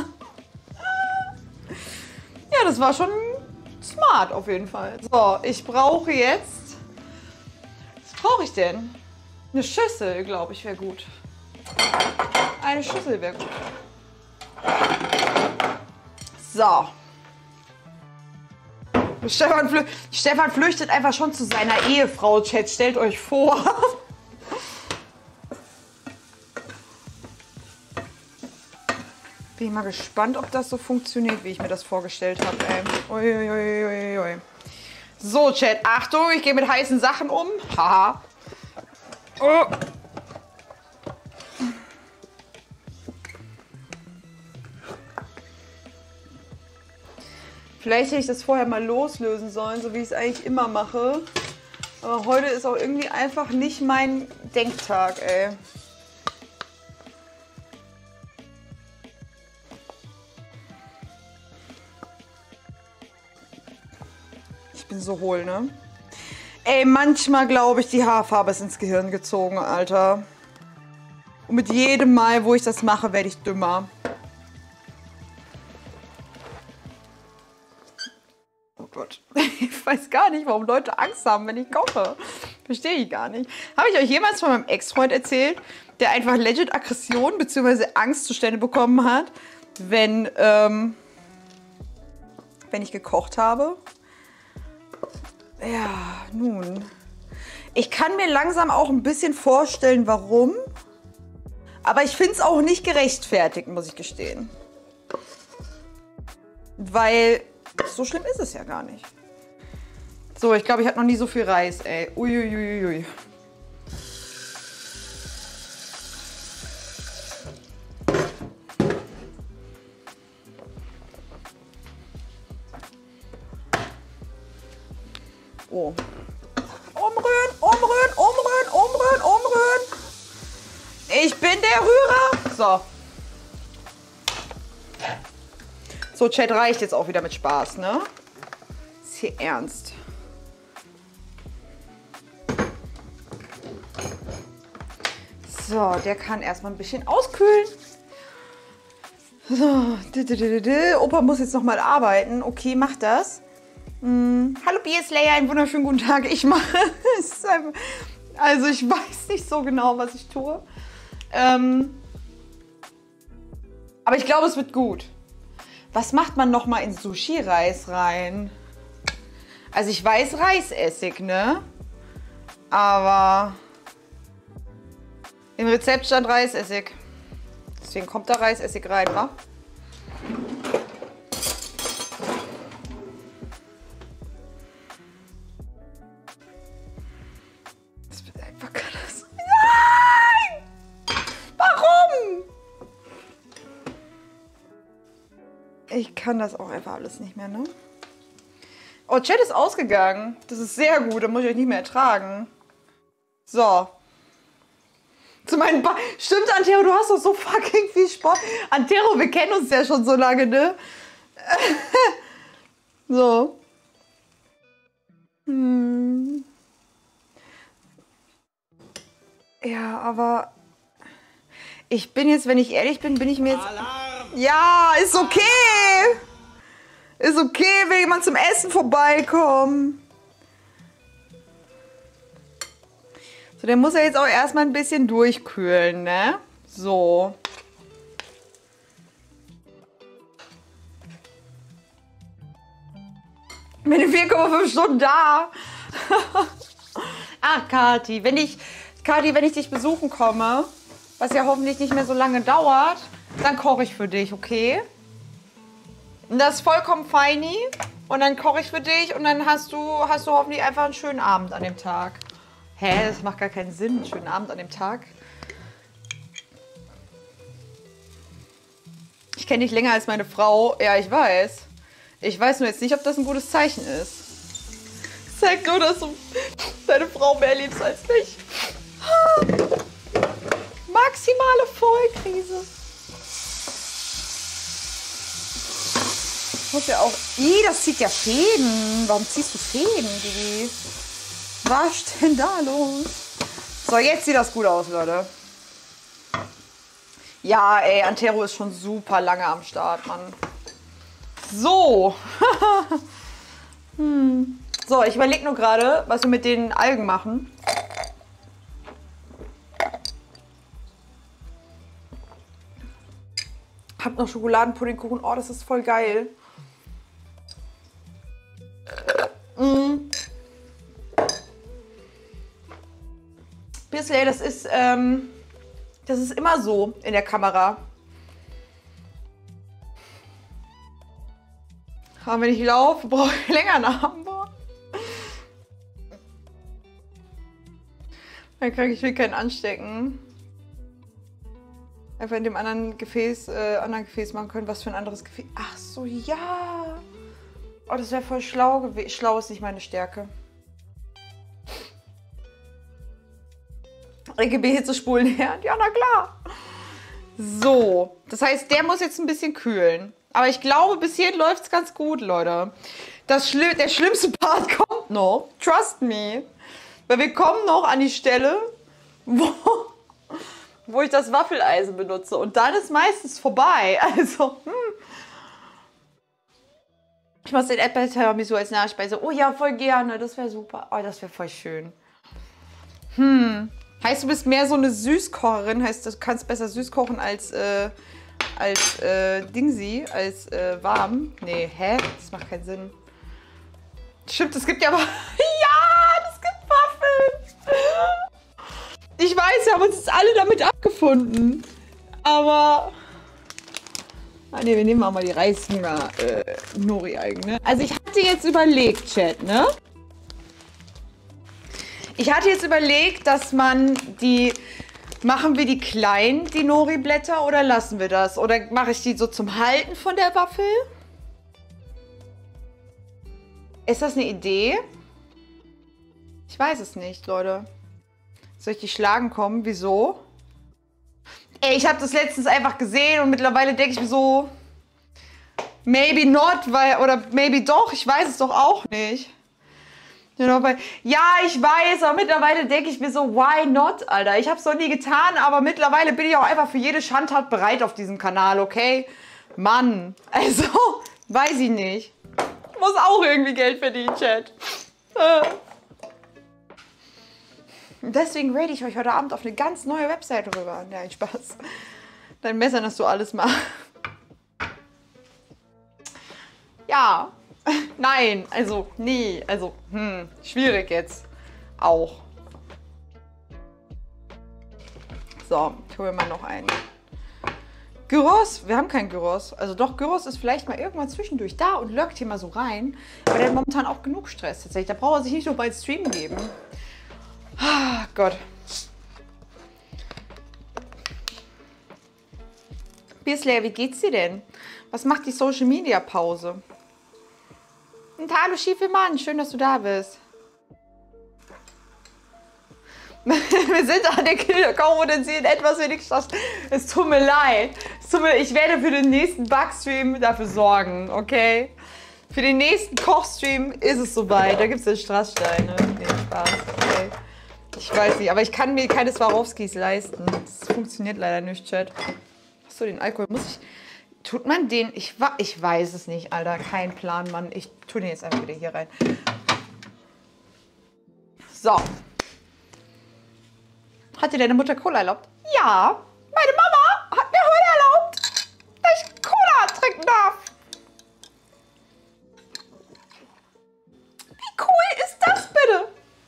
ja, das war schon smart auf jeden Fall. So, ich brauche jetzt, was brauche ich denn? Eine Schüssel, glaube ich, wäre gut. Eine Schüssel wäre gut. So. Stefan flüchtet einfach schon zu seiner Ehefrau, Chat. Stellt euch vor. Bin ich mal gespannt, ob das so funktioniert, wie ich mir das vorgestellt habe. Uiuiuiui. So, Chat, Achtung, ich gehe mit heißen Sachen um. Haha. Oh. Vielleicht hätte ich das vorher mal loslösen sollen, so wie ich es eigentlich immer mache. Aber heute ist auch irgendwie einfach nicht mein Denktag, ey. Ich bin so hohl, ne? Ey, manchmal glaube ich, die Haarfarbe ist ins Gehirn gezogen, Alter. Und mit jedem Mal, wo ich das mache, werde ich dümmer. Oh Gott. Ich weiß gar nicht, warum Leute Angst haben, wenn ich koche. Verstehe ich gar nicht. Habe ich euch jemals von meinem Ex-Freund erzählt, der einfach legit Aggression bzw. Angstzustände bekommen hat, wenn ich gekocht habe? Ja, nun. Ich kann mir langsam auch ein bisschen vorstellen, warum. Aber ich finde es auch nicht gerechtfertigt, muss ich gestehen. Weil so schlimm ist es ja gar nicht. So, ich glaube, ich hatte noch nie so viel Reis, ey. Uiuiuiui. Oh. Umrühren, umrühren, umrühren, umrühren, umrühren. Ich bin der Rührer. So. So, Chat, reicht jetzt auch wieder mit Spaß, ne? Ist hier ernst. So, der kann erstmal ein bisschen auskühlen. So. Opa muss jetzt noch mal arbeiten. Okay, mach das. Hallo Bierslayer, einen wunderschönen guten Tag. Ich mache es einfach, also ich weiß nicht so genau, was ich tue. Aber ich glaube, es wird gut. Was macht man noch mal in Sushi-Reis rein? Also ich weiß Reisessig, ne? Aber im Rezept stand Reisessig. Deswegen kommt da Reisessig rein, wa? kann das auch einfach alles nicht mehr, ne? Oh, Chat ist ausgegangen. Das ist sehr gut, da muss ich euch nicht mehr ertragen. So. Zu meinen Stimmt, Antero, du hast doch so fucking viel Sport. Antero, wir kennen uns ja schon so lange, ne? So. Ja, aber ich bin jetzt, wenn ich ehrlich bin, bin ich mir jetzt... Alarm! Ja, ist okay. Ist okay, wenn jemand zum Essen vorbeikommt. So, der muss ja jetzt auch erstmal ein bisschen durchkühlen, ne? So. Mit den 4,5 Stunden da. Ach, Kathi, wenn ich dich besuchen komme, was ja hoffentlich nicht mehr so lange dauert, dann koche ich für dich, okay? Und das ist vollkommen feini. Und dann koche ich für dich und dann hast du hoffentlich einfach einen schönen Abend an dem Tag. Hä, das macht gar keinen Sinn, einen schönen Abend an dem Tag. Ich kenne dich länger als meine Frau. Ja, ich weiß. Ich weiß nur jetzt nicht, ob das ein gutes Zeichen ist. Das zeigt nur, dass du deine Frau mehr liebst als mich. Maximale Vollkrise. Muss ja auch... das zieht ja Fäden. Warum ziehst du Fäden, Digi? Was ist denn da los? So, jetzt sieht das gut aus, Leute. Ja, ey, Antero ist schon super lange am Start, Mann. So. So, ich überlege nur gerade, was wir mit den Algen machen. Hab noch Schokoladenpuddingkuchen. Oh, das ist voll geil. Bisley, das ist immer so in der Kamera. Aber wenn ich laufe, brauche ich länger eine Armbar. Dann kann ich keinen anstecken. Einfach in dem anderen Gefäß machen können. Was für ein anderes Gefäß? Ach so, ja. Oh, das wäre voll schlau gewesen. Schlau ist nicht meine Stärke. RGB-Hitzespulen her. Ja, na klar. So, das heißt, der muss jetzt ein bisschen kühlen. Aber ich glaube, bis hierhin läuft es ganz gut, Leute. Der schlimmste Part kommt noch. Trust me. Weil wir kommen noch an die Stelle, wo ich das Waffeleisen benutze. Und dann ist meistens vorbei. Also, Ich mache den Erdbeer-Tiramisu als Nachspeise. Oh ja, voll gerne. Das wäre super. Oh, das wäre voll schön. Heißt, du bist mehr so eine Süßkocherin. Heißt, du kannst besser süß kochen als Dingsi, als warm. Nee, hä? Das macht keinen Sinn. Stimmt, es gibt ja aber... Ja, es gibt Waffeln. Ich weiß, wir haben uns jetzt alle damit abgefunden. Aber... Ah ne, wir nehmen auch mal die Reishunger-Nori-Algen, ne? Also ich hatte jetzt überlegt, Chat, ne? Ich hatte jetzt überlegt, dass man die... Machen wir die kleinen, die Nori-Blätter, oder lassen wir das? Oder mache ich die so zum Halten von der Waffel? Ist das eine Idee? Ich weiß es nicht, Leute. Soll ich die schlagen kommen? Wieso? Ey, ich habe das letztens einfach gesehen und mittlerweile denke ich mir so... Maybe not, oder maybe doch, ich weiß es doch auch nicht. Ja, ich weiß, aber mittlerweile denke ich mir so, why not, Alter? Ich habe es noch nie getan, aber mittlerweile bin ich auch einfach für jede Schandtat bereit auf diesem Kanal, okay? Mann, also, weiß ich nicht. Ich muss auch irgendwie Geld verdienen, Chat. Deswegen rate ich euch heute Abend auf eine ganz neue Webseite rüber. Nein, Spaß. Dein Messer, dass du alles machst. Ja. Nein, also, nee, also, schwierig jetzt. Auch. So, ich hole mir mal noch einen. Gyros, wir haben kein Gyros. Also doch, Gyros ist vielleicht mal irgendwann zwischendurch da und lurkt hier mal so rein. Aber der hat momentan auch genug Stress tatsächlich. Da braucht er sich nicht nur bei Stream geben. Ah, Gott. Bisley, wie geht's dir denn? Was macht die Social Media Pause? Und hallo schiefe Mann, schön, dass du da bist. Wir sind an der Kinderkauch und sehen etwas wenig Spaß. Es tut mir leid. Ich werde für den nächsten Backstream dafür sorgen, okay? Für den nächsten Kochstream ist es soweit. Da gibt es ja Strasssteine. Nee, Spaß, okay. Ich weiß nicht, aber ich kann mir keine Swarovskis leisten. Das funktioniert leider nicht, Chat. Achso, den Alkohol muss ich... Tut man den... Ich weiß es nicht, Alter. Kein Plan, Mann. Ich tue den jetzt einfach wieder hier rein. So. Hat dir deine Mutter Cola erlaubt? Ja, meine Mama hat mir heute erlaubt, dass ich Cola trinken darf. Wie cool ist das bitte?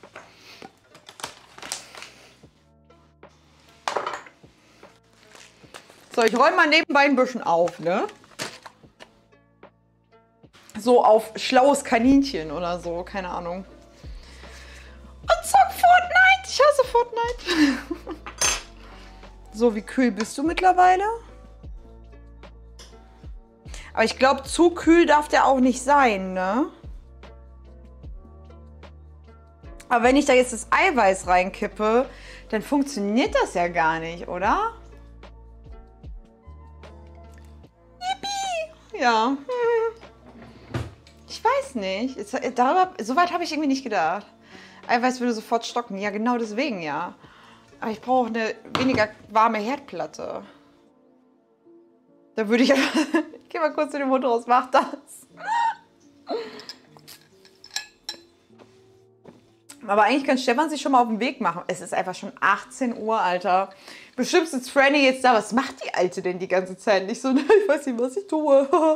So, ich räume mal nebenbei ein bisschen auf, ne? So auf schlaues Kaninchen oder so, keine Ahnung. Und zock Fortnite. Ich hasse Fortnite. So, wie kühl bist du mittlerweile? Aber ich glaube, zu kühl darf der auch nicht sein, ne? Aber wenn ich da jetzt das Eiweiß reinkippe, dann funktioniert das ja gar nicht, oder? Yippie! Ja. Ich weiß nicht. So weit habe ich irgendwie nicht gedacht. Eiweiß würde sofort stocken. Ja, genau deswegen, ja. Aber ich brauche eine weniger warme Herdplatte. Da würde ich einfach... Ich gehe mal kurz zu dem Mund raus. Mach das. Aber eigentlich kann Stefan sich schon mal auf den Weg machen. Es ist einfach schon 18 Uhr, Alter. Bestimmt ist Franny jetzt da. Was macht die Alte denn die ganze Zeit? Nicht so, ich weiß nicht, was ich tue.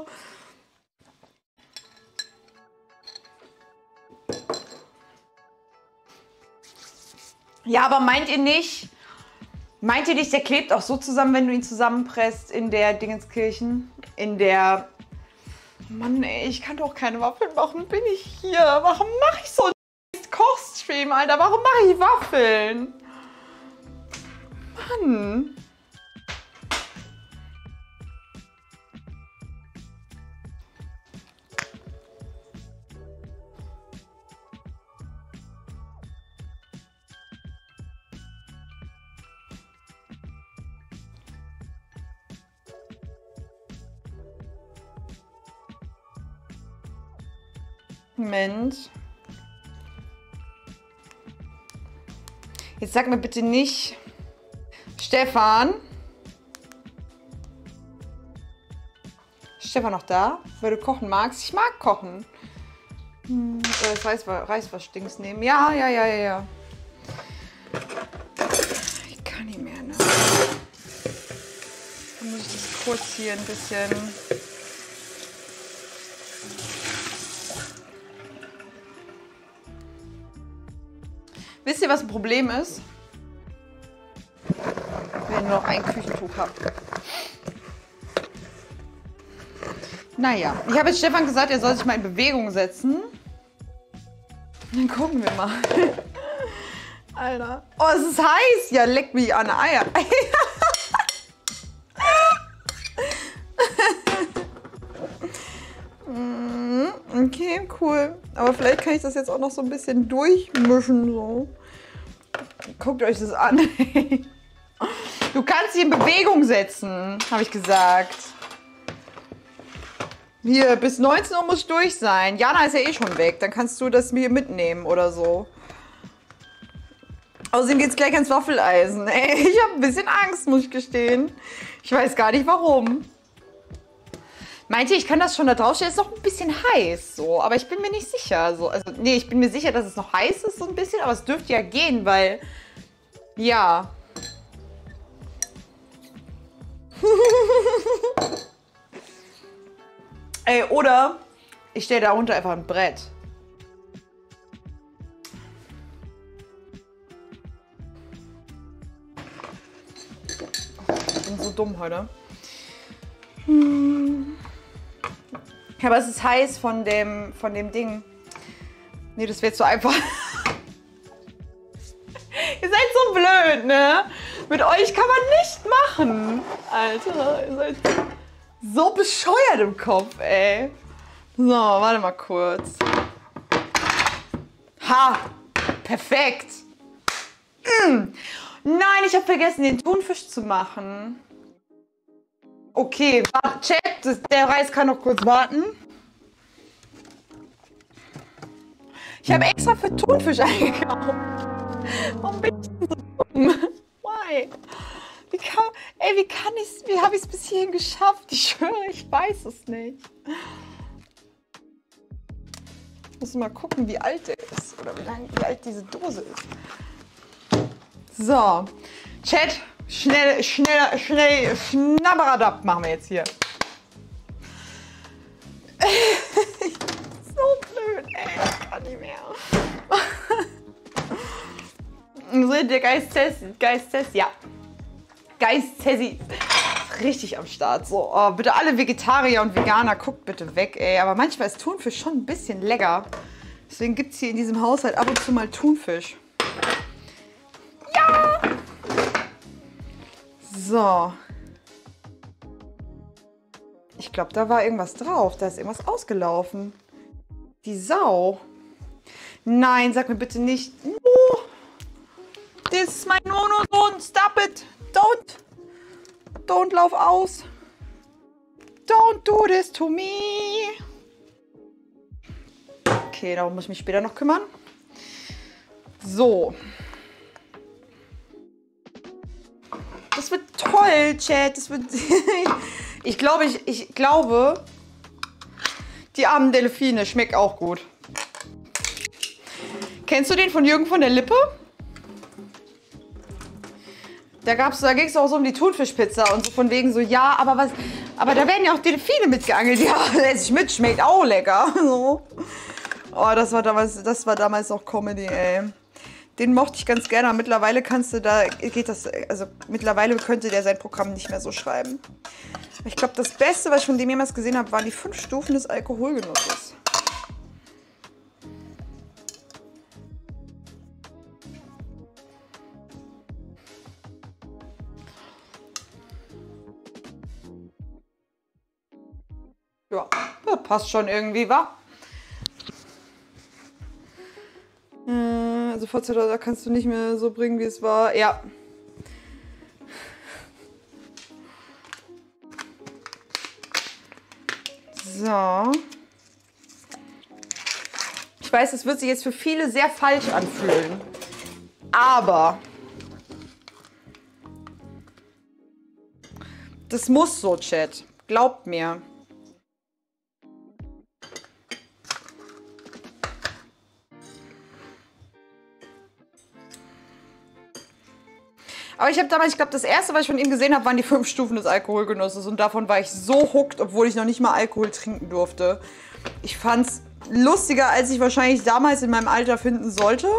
Ja, aber meint ihr nicht, der klebt auch so zusammen, wenn du ihn zusammenpresst in der Dingenskirchen? In der... Mann, ey, ich kann doch keine Waffeln machen. Bin ich hier? Warum mache ich so einen Kochstream, Alter? Warum mache ich Waffeln? Mann. Moment. Jetzt sag mir bitte nicht, Stefan. Ist Stefan noch da? Weil du kochen magst? Ich mag kochen. Das Reiswaschdings nehmen. Ja. Ich kann nicht mehr, ne? Dann muss ich das kurz hier ein bisschen... Wisst ihr, was ein Problem ist? Wenn ihr noch ein Küchentuch habt. Naja, ich habe jetzt Stefan gesagt, er soll sich mal in Bewegung setzen. Dann gucken wir mal. Alter. Oh, es ist heiß. Ja, leck mich an Eier. Okay, cool. Aber vielleicht kann ich das jetzt auch noch so ein bisschen durchmischen. So. Guckt euch das an. Du kannst dich in Bewegung setzen, habe ich gesagt. Hier, bis 19 Uhr muss durch sein. Jana ist ja eh schon weg. Dann kannst du das mir mitnehmen oder so. Außerdem geht's gleich ans Waffeleisen. Ey, ich habe ein bisschen Angst, muss ich gestehen. Ich weiß gar nicht, warum. Meint ihr, ich kann das schon da draufstellen? Es ist noch ein bisschen heiß, so. Aber ich bin mir nicht sicher. So. Also, nee, ich bin mir sicher, dass es noch heiß ist, so ein bisschen. Aber es dürfte ja gehen, weil... Ja. Ey, oder ich stelle darunter einfach ein Brett. Ich bin so dumm heute. Ja, aber es ist heiß von dem Ding. Nee, das wird so einfach. Ihr seid so blöd, ne? Mit euch kann man nicht machen. Alter, ihr seid... so bescheuert im Kopf, ey. So, warte mal kurz. Ha! Perfekt! Nein, ich habe vergessen, den Thunfisch zu machen. Okay, Chat, der Reis kann noch kurz warten. Ich habe extra für Thunfisch eingekauft. Warum bin ich denn so dumm? Why? Wie habe ich es bis hierhin geschafft? Ich schwöre, ich weiß es nicht. Ich muss mal gucken, wie alt der ist. Oder wie alt diese Dose ist. So. Chat, schnell, schnabberadab machen wir jetzt hier. So blöd, ey. Ich kann nicht mehr. So, der Geist ja. Geist Cessi. Richtig am Start. So, oh, bitte alle Vegetarier und Veganer, guckt bitte weg, ey. Aber manchmal ist Thunfisch schon ein bisschen lecker. Deswegen gibt es hier in diesem Haushalt ab und zu mal Thunfisch. Ja! So. Ich glaube, da war irgendwas drauf. Da ist irgendwas ausgelaufen. Die Sau. Nein, sag mir bitte nicht. No. Das ist mein Nono-Sohn. Stop it. Don't lauf aus. Don't do this to me. Okay, darum muss ich mich später noch kümmern. So. Das wird toll, Chat. Das wird ich glaube, die armen Delfine schmeckt auch gut. Kennst du den von Jürgen von der Lippe? Da ging es auch so um die Thunfischpizza und so von wegen so, ja, aber da werden ja auch Delfine mitgeangelt. Ja, esse ich mit, schmeckt auch lecker. So. Oh, das war damals noch Comedy, ey. Den mochte ich ganz gerne, aber mittlerweile mittlerweile könnte der sein Programm nicht mehr so schreiben. Ich glaube, das Beste, was ich von dem jemals gesehen habe, waren die 5 Stufen des Alkoholgenusses. Ja, passt schon irgendwie, wa? Also vor 2000 kannst du nicht mehr so bringen, wie es war. Ja. So. Ich weiß, es wird sich jetzt für viele sehr falsch anfühlen. Aber das muss so, Chat. Glaubt mir. Aber ich glaube, das erste, was ich von ihm gesehen habe, waren die 5 Stufen des Alkoholgenusses. Und davon war ich so hooked, obwohl ich noch nicht mal Alkohol trinken durfte. Ich fand's lustiger, als ich wahrscheinlich damals in meinem Alter finden sollte.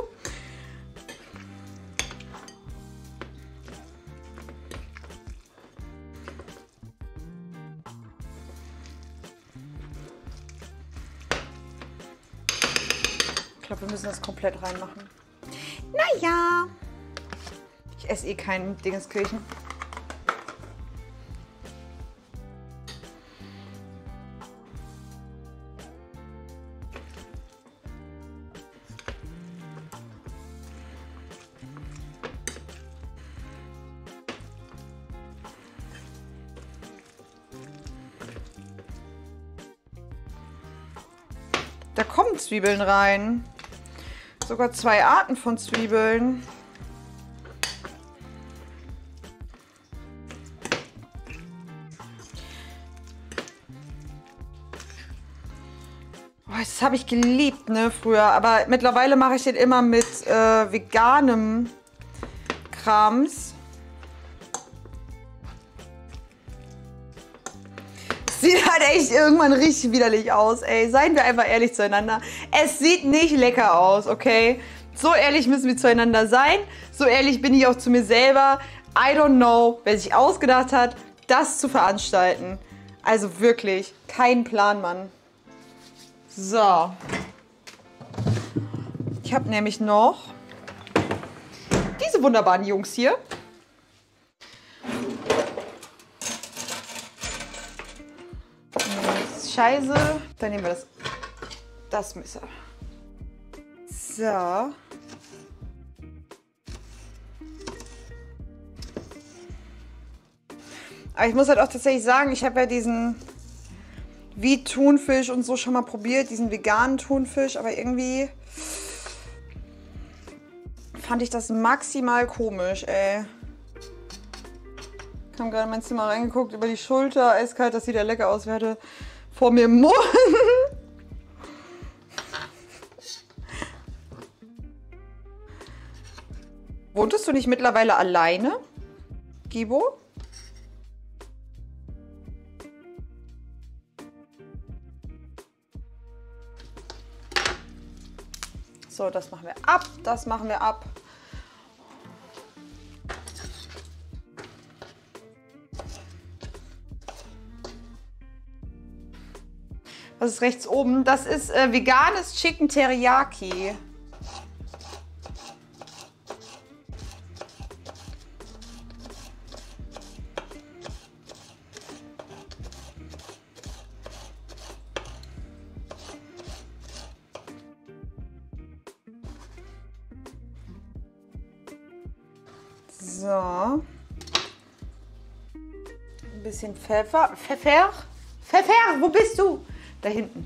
Ich glaube, wir müssen das komplett reinmachen. Naja. Ich esse eh kein Dingenskirchen. Da kommen Zwiebeln rein. Sogar 2 Arten von Zwiebeln. Das habe ich geliebt, ne, früher. Aber mittlerweile mache ich den immer mit veganem Krams. Sieht halt echt irgendwann richtig widerlich aus, ey. Seien wir einfach ehrlich zueinander. Es sieht nicht lecker aus, okay? So ehrlich müssen wir zueinander sein. So ehrlich bin ich auch zu mir selber. I don't know, wer sich ausgedacht hat, das zu veranstalten. Also wirklich, kein Plan, Mann. So. Ich habe nämlich noch diese wunderbaren Jungs hier. Scheiße. Dann nehmen wir das Messer. So. Aber ich muss halt auch tatsächlich sagen, ich habe ja diesen wie Thunfisch und so schon mal probiert, diesen veganen Thunfisch, aber irgendwie fand ich das maximal komisch, ey. Ich habe gerade in mein Zimmer reingeguckt, über die Schulter, eiskalt, das sieht ja lecker aus, wer hatte vor mir im Mund. Wohntest du nicht mittlerweile alleine, Gibo? So, das machen wir ab, das machen wir ab. Was ist rechts oben? Das ist veganes Chicken Teriyaki. So. Ein bisschen Pfeffer. Pfeffer? Pfeffer, wo bist du? Da hinten.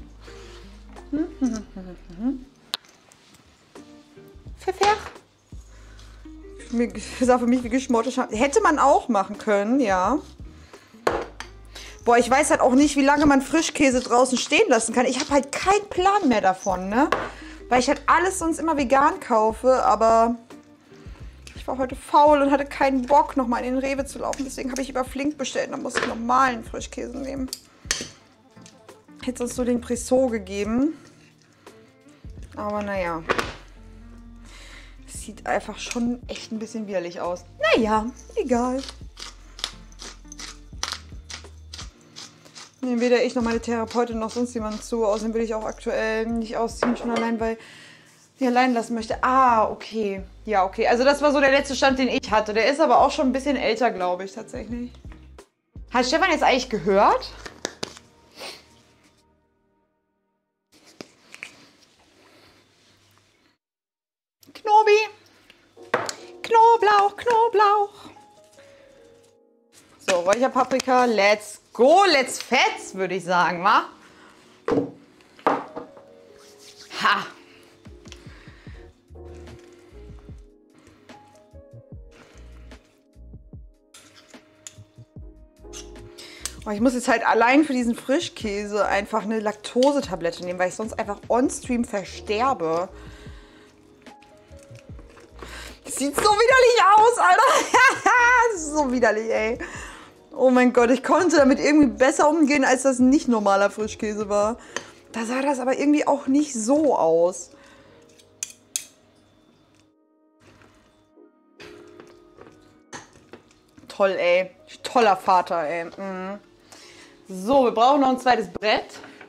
Pfeffer. Das sah für mich wie geschmortes Schaf. Hätte man auch machen können, ja. Boah, ich weiß halt auch nicht, wie lange man Frischkäse draußen stehen lassen kann. Ich habe halt keinen Plan mehr davon, ne? Weil ich halt alles sonst immer vegan kaufe, aber ich war heute faul und hatte keinen Bock, nochmal in den Rewe zu laufen. Deswegen habe ich über Flink bestellt. Dann musste ich normalen Frischkäse nehmen. Hätte uns so den Pressot gegeben. Aber naja. Sieht einfach schon echt ein bisschen widerlich aus. Naja, egal. Nehmen weder ich noch meine Therapeutin noch sonst jemand zu. Außerdem will ich auch aktuell nicht ausziehen. Schon allein, weil ich allein lassen möchte. Ah, okay. Ja, okay. Also das war so der letzte Stand, den ich hatte. Der ist aber auch schon ein bisschen älter, glaube ich, tatsächlich. Hat Stefan jetzt eigentlich gehört? Knobi. Knoblauch, Knoblauch. So, Räucherpaprika. Let's go. Let's fetz, würde ich sagen, wa? Ha. Oh, ich muss jetzt halt allein für diesen Frischkäse einfach eine Laktosetablette nehmen, weil ich sonst einfach on-stream versterbe. Das sieht so widerlich aus, Alter. Das ist so widerlich, ey. Oh mein Gott, ich konnte damit irgendwie besser umgehen, als das nicht normaler Frischkäse war. Da sah das aber irgendwie auch nicht so aus. Toll, ey. Toller Vater, ey. Mhm. So, wir brauchen noch ein zweites Brett.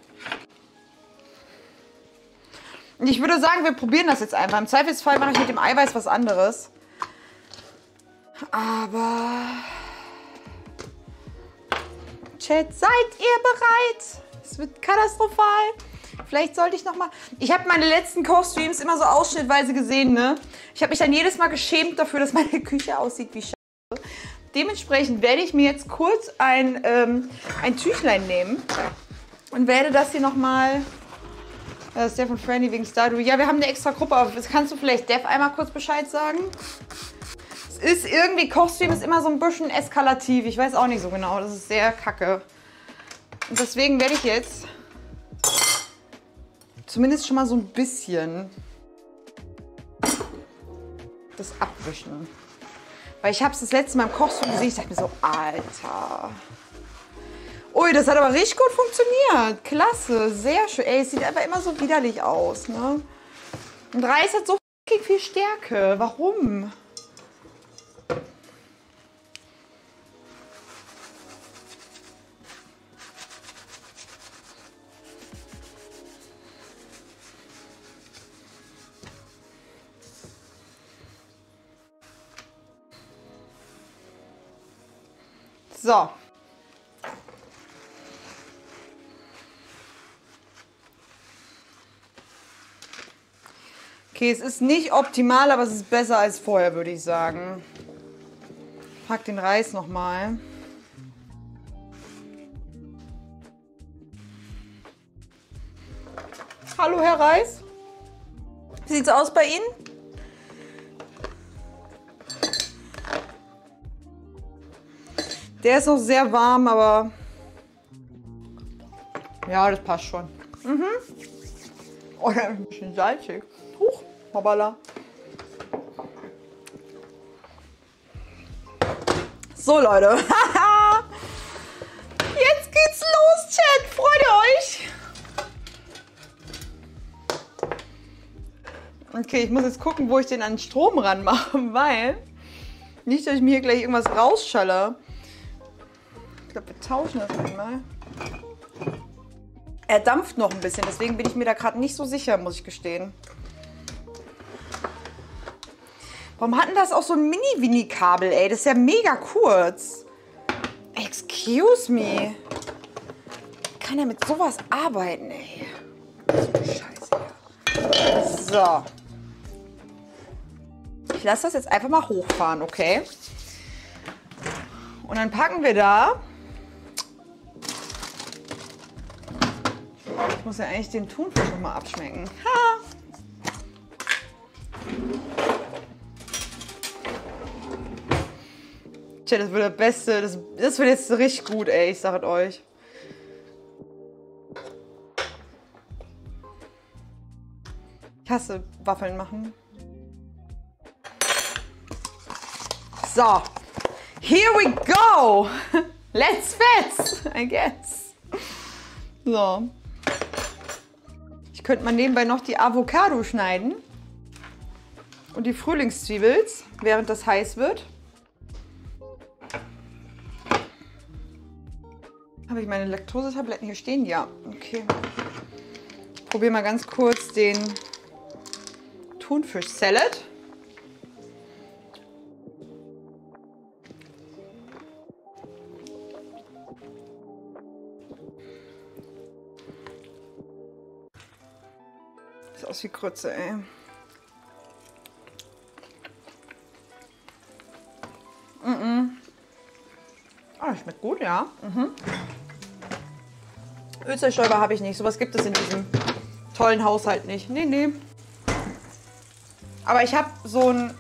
Und ich würde sagen, wir probieren das jetzt einfach. Im Zweifelsfall mache ich mit dem Eiweiß was anderes. Aber... Chat, seid ihr bereit? Es wird katastrophal. Vielleicht sollte ich noch mal... Ich habe meine letzten Kochstreams immer so ausschnittweise gesehen, ne? Ich habe mich dann jedes Mal geschämt dafür, dass meine Küche aussieht wie Scheiße. Dementsprechend werde ich mir jetzt kurz ein Tüchlein nehmen und werde das hier noch mal... Das ist der von Franny wegen Stardew. Ja, wir haben eine extra Gruppe, aber das kannst du vielleicht Dev einmal kurz Bescheid sagen? Es ist irgendwie, Kochstream ist immer so ein bisschen eskalativ. Ich weiß auch nicht so genau, das ist sehr kacke. Und deswegen werde ich jetzt zumindest schon mal so ein bisschen das abwischen. Weil ich habe es das letzte Mal im Kochstream gesehen, ich dachte mir so, Alter. Ui, das hat aber richtig gut funktioniert. Klasse, sehr schön. Ey, es sieht einfach immer so widerlich aus, ne? Und Reis hat so viel Stärke. Warum? So. Okay, es ist nicht optimal, aber es ist besser als vorher, würde ich sagen. Ich pack den Reis nochmal. Hallo, Herr Reis. Wie sieht's aus bei Ihnen? Der ist noch sehr warm, aber ja, das passt schon. Mhm. Oh, der ist ein bisschen salzig. Huch, hoppala. So, Leute. Jetzt geht's los, Chat. Freut ihr euch? Okay, ich muss jetzt gucken, wo ich den an den Strom ranmache, weil nicht, dass ich mir hier gleich irgendwas rausschalle. Ich glaube, wir tauschen das einmal. Er dampft noch ein bisschen, deswegen bin ich mir da gerade nicht so sicher, muss ich gestehen. Warum hat denn das auch so ein Mini-Winnie-Kabel, ey? Das ist ja mega kurz. Excuse me. Ich kann ja mit sowas arbeiten, ey. So Scheiße. So. Ich lasse das jetzt einfach mal hochfahren, okay? Und dann packen wir da. Ich muss ja eigentlich den Thunfisch noch mal abschmecken. Ha! Tja, das wird der Beste. Das wird jetzt richtig gut, ey. Ich sag es euch. Ich hasse Waffeln machen. So. Here we go. Let's fetz, I guess. So. Ich könnte mal nebenbei noch die Avocado schneiden. Und die Frühlingszwiebels, während das heiß wird. Habe ich meine Laktosetabletten hier stehen? Ja. Okay. Ich probiere mal ganz kurz den Thunfisch-Salad. Sieht aus wie Grütze, ey. Ah, schmeckt gut, ja. Ölzerstäuber habe ich nicht. Sowas gibt es in diesem tollen Haushalt nicht. Nee, nee. Aber ich habe so ein...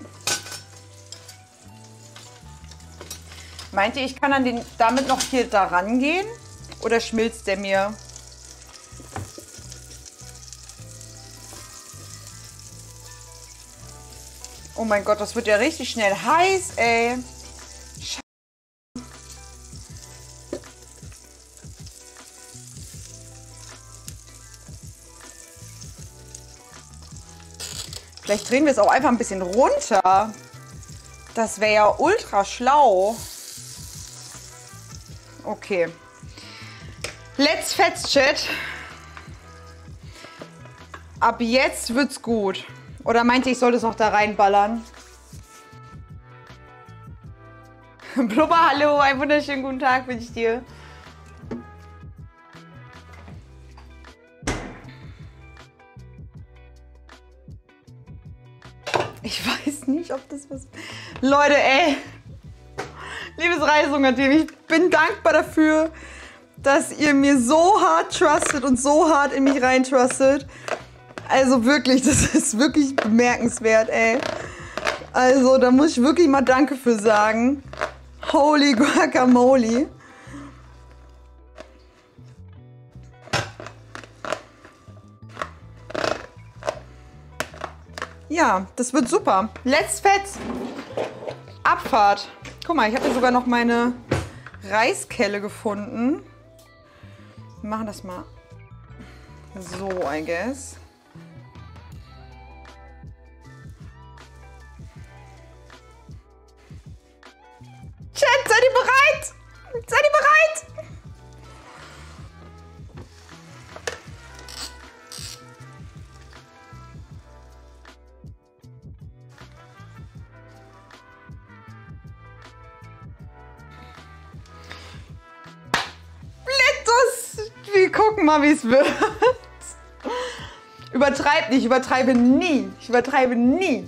Meint ihr, ich kann dann damit noch hier da rangehen? Oder schmilzt der mir? Oh mein Gott, das wird ja richtig schnell heiß, ey. Vielleicht drehen wir es auch einfach ein bisschen runter. Das wäre ja ultra schlau. Okay. Let's fetz, Chat. Ab jetzt wird's gut. Oder meint ihr, ich sollte es noch da reinballern? Blubber, hallo, einen wunderschönen guten Tag wünsche ich dir. Ich weiß nicht, ob das was... Leute, ey. Liebes Reishunger-Team, ich bin dankbar dafür, dass ihr mir so hart trustet und so hart in mich rein trustet. Also wirklich, das ist wirklich bemerkenswert, ey. Also da muss ich wirklich mal Danke für sagen. Holy Guacamole. Ja, das wird super. Let's fetz. Abfahrt. Guck mal, ich habe hier sogar noch meine Reiskelle gefunden. Wir machen das mal so, I guess. Chat, seid ihr bereit? Seid ihr bereit? Wir gucken mal, wie es wird. übertreibe nicht, ich übertreibe nie. Ich übertreibe nie.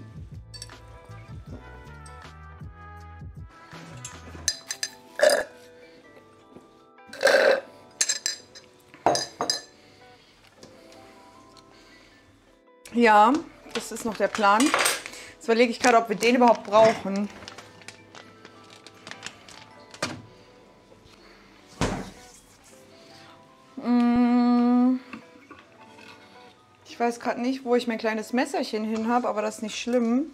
Ja, das ist noch der Plan. Jetzt überlege ich gerade, ob wir den überhaupt brauchen. Ich weiß gerade nicht, wo ich mein kleines Messerchen hin habe, aber das ist nicht schlimm.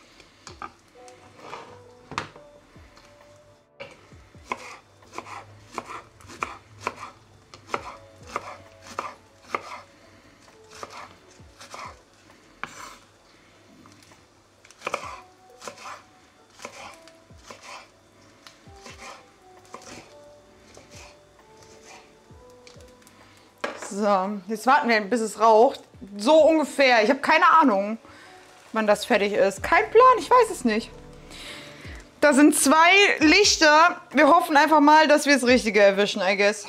So, jetzt warten wir, bis es raucht. So ungefähr. Ich habe keine Ahnung, wann das fertig ist. Kein Plan, ich weiß es nicht. Da sind 2 Lichter. Wir hoffen einfach mal, dass wir das Richtige erwischen, I guess.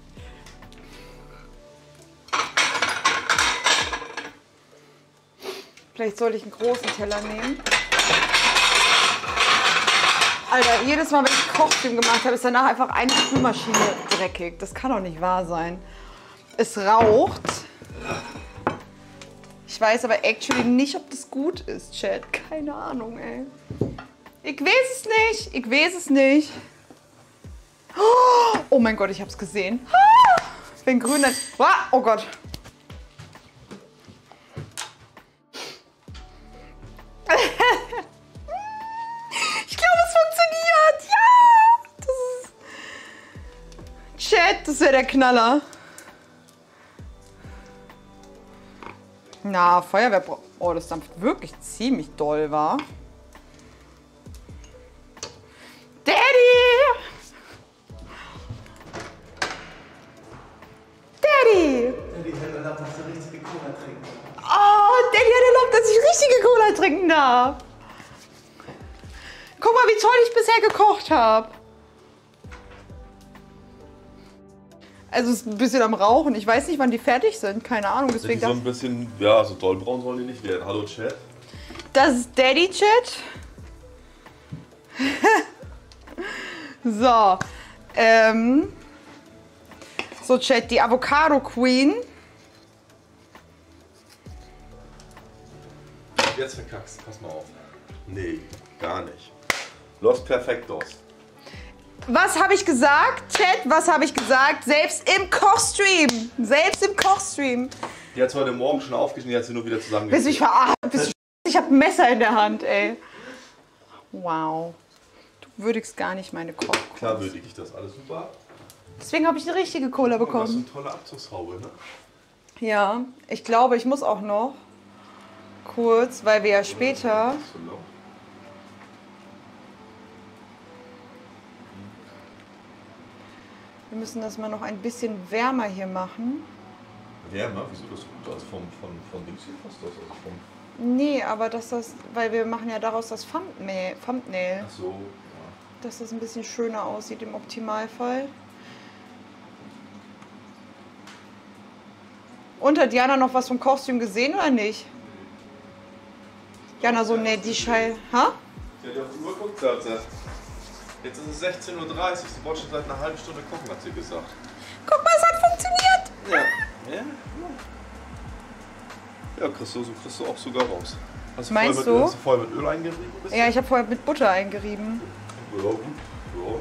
Vielleicht sollte ich einen großen Teller nehmen. Alter, jedes Mal, wenn ich Kochfilm gemacht habe, ist danach einfach eine Spülmaschine dreckig. Das kann doch nicht wahr sein. Es raucht. Ich weiß aber actually nicht, ob das gut ist, Chat. Keine Ahnung, ey. Ich weiß es nicht. Ich weiß es nicht. Oh mein Gott, ich hab's gesehen. Wenn grün dann... Oh Gott. Ich glaube, es funktioniert. Ja! Das ist... Chat, das wäre der Knaller. Na, Feuerwehr... Oh, das dampft wirklich ziemlich doll, wa? Daddy! Daddy! Daddy hat erlaubt, dass du richtige Cola trinken. Oh, Daddy hat erlaubt, dass ich richtige Cola trinken darf. Guck mal, wie toll ich bisher gekocht habe. Also es ist ein bisschen am Rauchen. Ich weiß nicht, wann die fertig sind. Keine Ahnung. Deswegen Die so ein bisschen, ja, so dollbraun sollen die nicht werden. Hallo Chat. Das ist Daddy Chat. So. So, Chat, die Avocado Queen. Jetzt verkackst, pass mal auf. Nee, gar nicht. Los Perfectos. Was habe ich gesagt, Chat? Was habe ich gesagt? Selbst im Kochstream. Selbst im Kochstream. Die hat heute Morgen schon aufgeschnitten, die hat sie nur wieder Willst du zusammengefügt. mich verarschen? Ich habe ein Messer in der Hand, ey. Wow. Du würdigst gar nicht meine Kochkunst. Klar würdige ich das, alles super. Deswegen habe ich eine richtige Cola Und das ist bekommen. eine tolle Abzugshaube, ne? Ja, ich glaube, ich muss auch noch kurz, weil wir ja später... So laut. Wir müssen das mal noch ein bisschen wärmer hier machen. Wärmer? Wieso das gut? Also von Dings hier passt das? Also vom... Nee, aber dass das, weil wir machen ja daraus das Thumbnail, Ach so, ja. dass das ein bisschen schöner aussieht im Optimalfall. Und hat Jana noch was vom Kochstream gesehen oder nicht? Jana so, ne, die Schei... Ha? Die hat ja auf die Uhr geguckt, sagt sie. Jetzt ist es 16:30 Uhr, sie wollte schon seit einer halben Stunde gucken, hat sie gesagt. Guck mal, es hat funktioniert! Ja. Ja? Ja, kriegst du auch sogar raus. Meinst du? Hast du vorher mit Öl eingerieben? Ja, ich habe vorher mit Butter eingerieben. Ja, gut. Ja.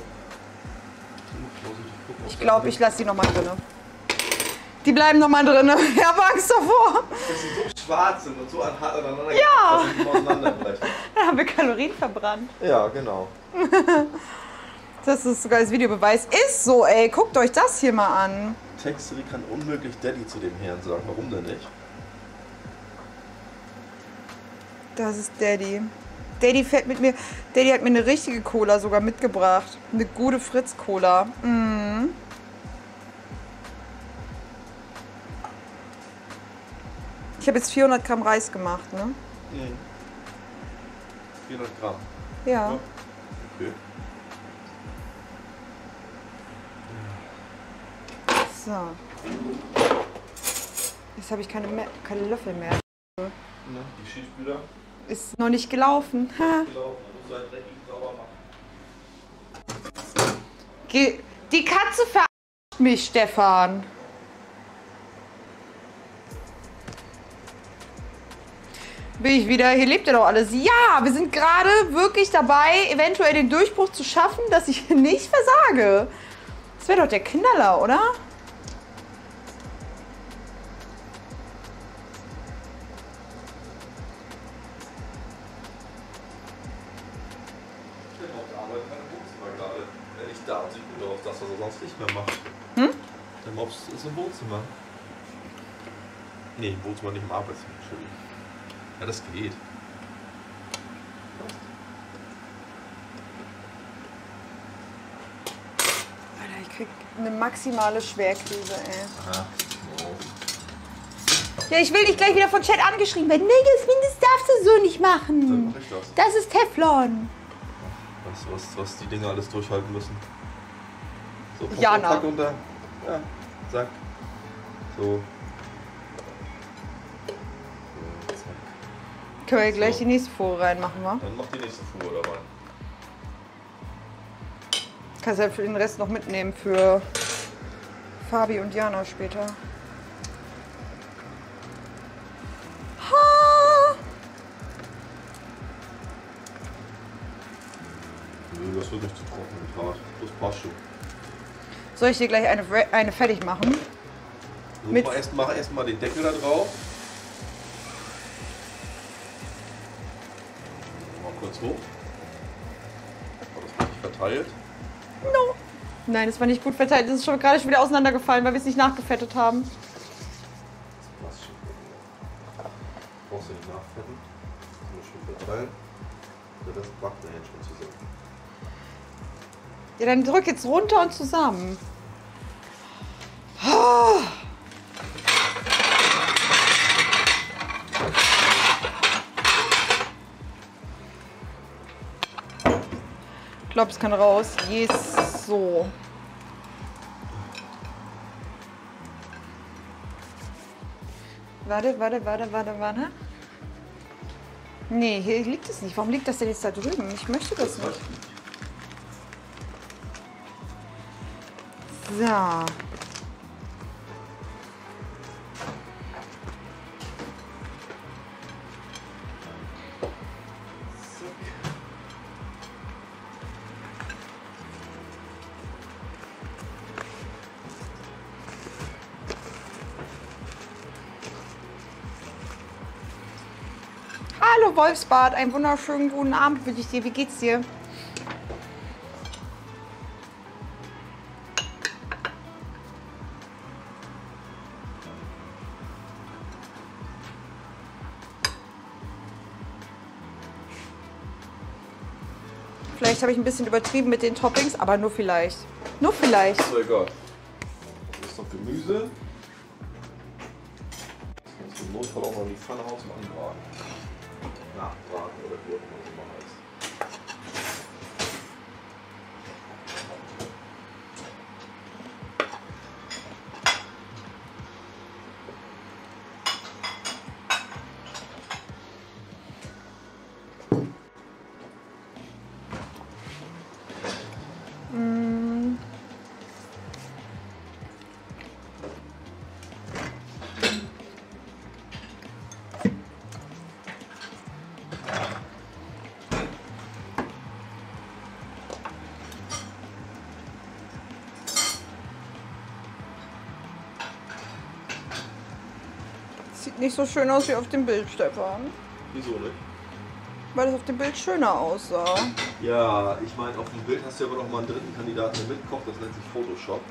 Ich glaube, ich lasse die noch mal drin. Die bleiben noch mal drin. Ich habe Angst davor. Dass sie so schwarz sind und so hart aneinander Ja. dass sie auseinanderbrechen. Da haben wir Kalorien verbrannt. Ja, genau. Das ist sogar das Videobeweis. Ist so, ey. Guckt euch das hier mal an. Texteri kann unmöglich Daddy zu dem Herrn sagen. Warum denn nicht? Das ist Daddy. Daddy fährt mit mir. Daddy hat mir eine richtige Cola sogar mitgebracht. Eine gute Fritz-Cola. Mhm. Ich habe jetzt 400 Gramm Reis gemacht, ne? 400 Gramm. Ja. Okay. So. Jetzt habe ich keine Löffel mehr. Ne, die Schichtspüler. Ist noch nicht gelaufen. Ha. Gelaufen, man muss halt dreckig sauber machen. Die Katze verarscht mich, Stefan. Bin ich wieder, hier lebt ja doch alles. Ja, wir sind gerade wirklich dabei, eventuell den Durchbruch zu schaffen, dass ich nicht versage. Das wäre doch der Knaller, oder? Da sieht gut aus, das, was er sonst nicht mehr macht. Der Mops ist im Wohnzimmer. Nee, im Wohnzimmer nicht im Arbeitszimmer, Entschuldigung. Ja, das geht. Alter, ich krieg eine maximale Schwerkrise, ey. Aha. Ja, ich will nicht gleich wieder von Chat angeschrieben werden. Nee, das darfst du so nicht machen. Dann mach ich das. Das ist Teflon. Was die Dinger alles durchhalten müssen. So, Jana. Pack unter. Ja, zack. So. Zack. Können wir gleich die nächste Fuhre reinmachen, wa? Dann mach die nächste Fuhre da rein. Kannst ja für den Rest noch mitnehmen für Fabi und Jana später. Ha! Nö, das wird nicht zu trocken und hart. Das passt schon. Soll ich dir gleich eine fertig machen? So, mach erst mal den Deckel da drauf. Mal kurz hoch. War das richtig verteilt? No. Nein, das war nicht gut verteilt. Das ist schon gerade wieder auseinandergefallen, weil wir es nicht nachgefettet haben. Das passt schon. Brauchst du nicht nachfetten. Das muss schon verteilen. Der Rest backt nachher schon zusammen. Ja, dann drück jetzt runter und zusammen. Ah. Ich glaube, es kann raus. Yes, so. Warte. Nee, hier liegt es nicht. Warum liegt das denn jetzt da drüben? Ich möchte das nicht. So. Hallo Wolfsbad, einen wunderschönen guten Abend wünsche ich dir. Wie geht's dir? Vielleicht habe ich ein bisschen übertrieben mit den Toppings, aber nur vielleicht. Nur vielleicht. So, egal. Das ist noch Gemüse. Das kannst du im Notfall auch mal in die Pfanne hauen zum Anbraten. Nachbraten oder Gurken oder so mal heißt. Sieht nicht so schön aus wie auf dem Bild, Stefan. Wieso nicht? Weil es auf dem Bild schöner aussah. Ja, ich meine, auf dem Bild hast du aber noch mal einen dritten Kandidaten, der mitkocht. Das nennt sich Photoshop.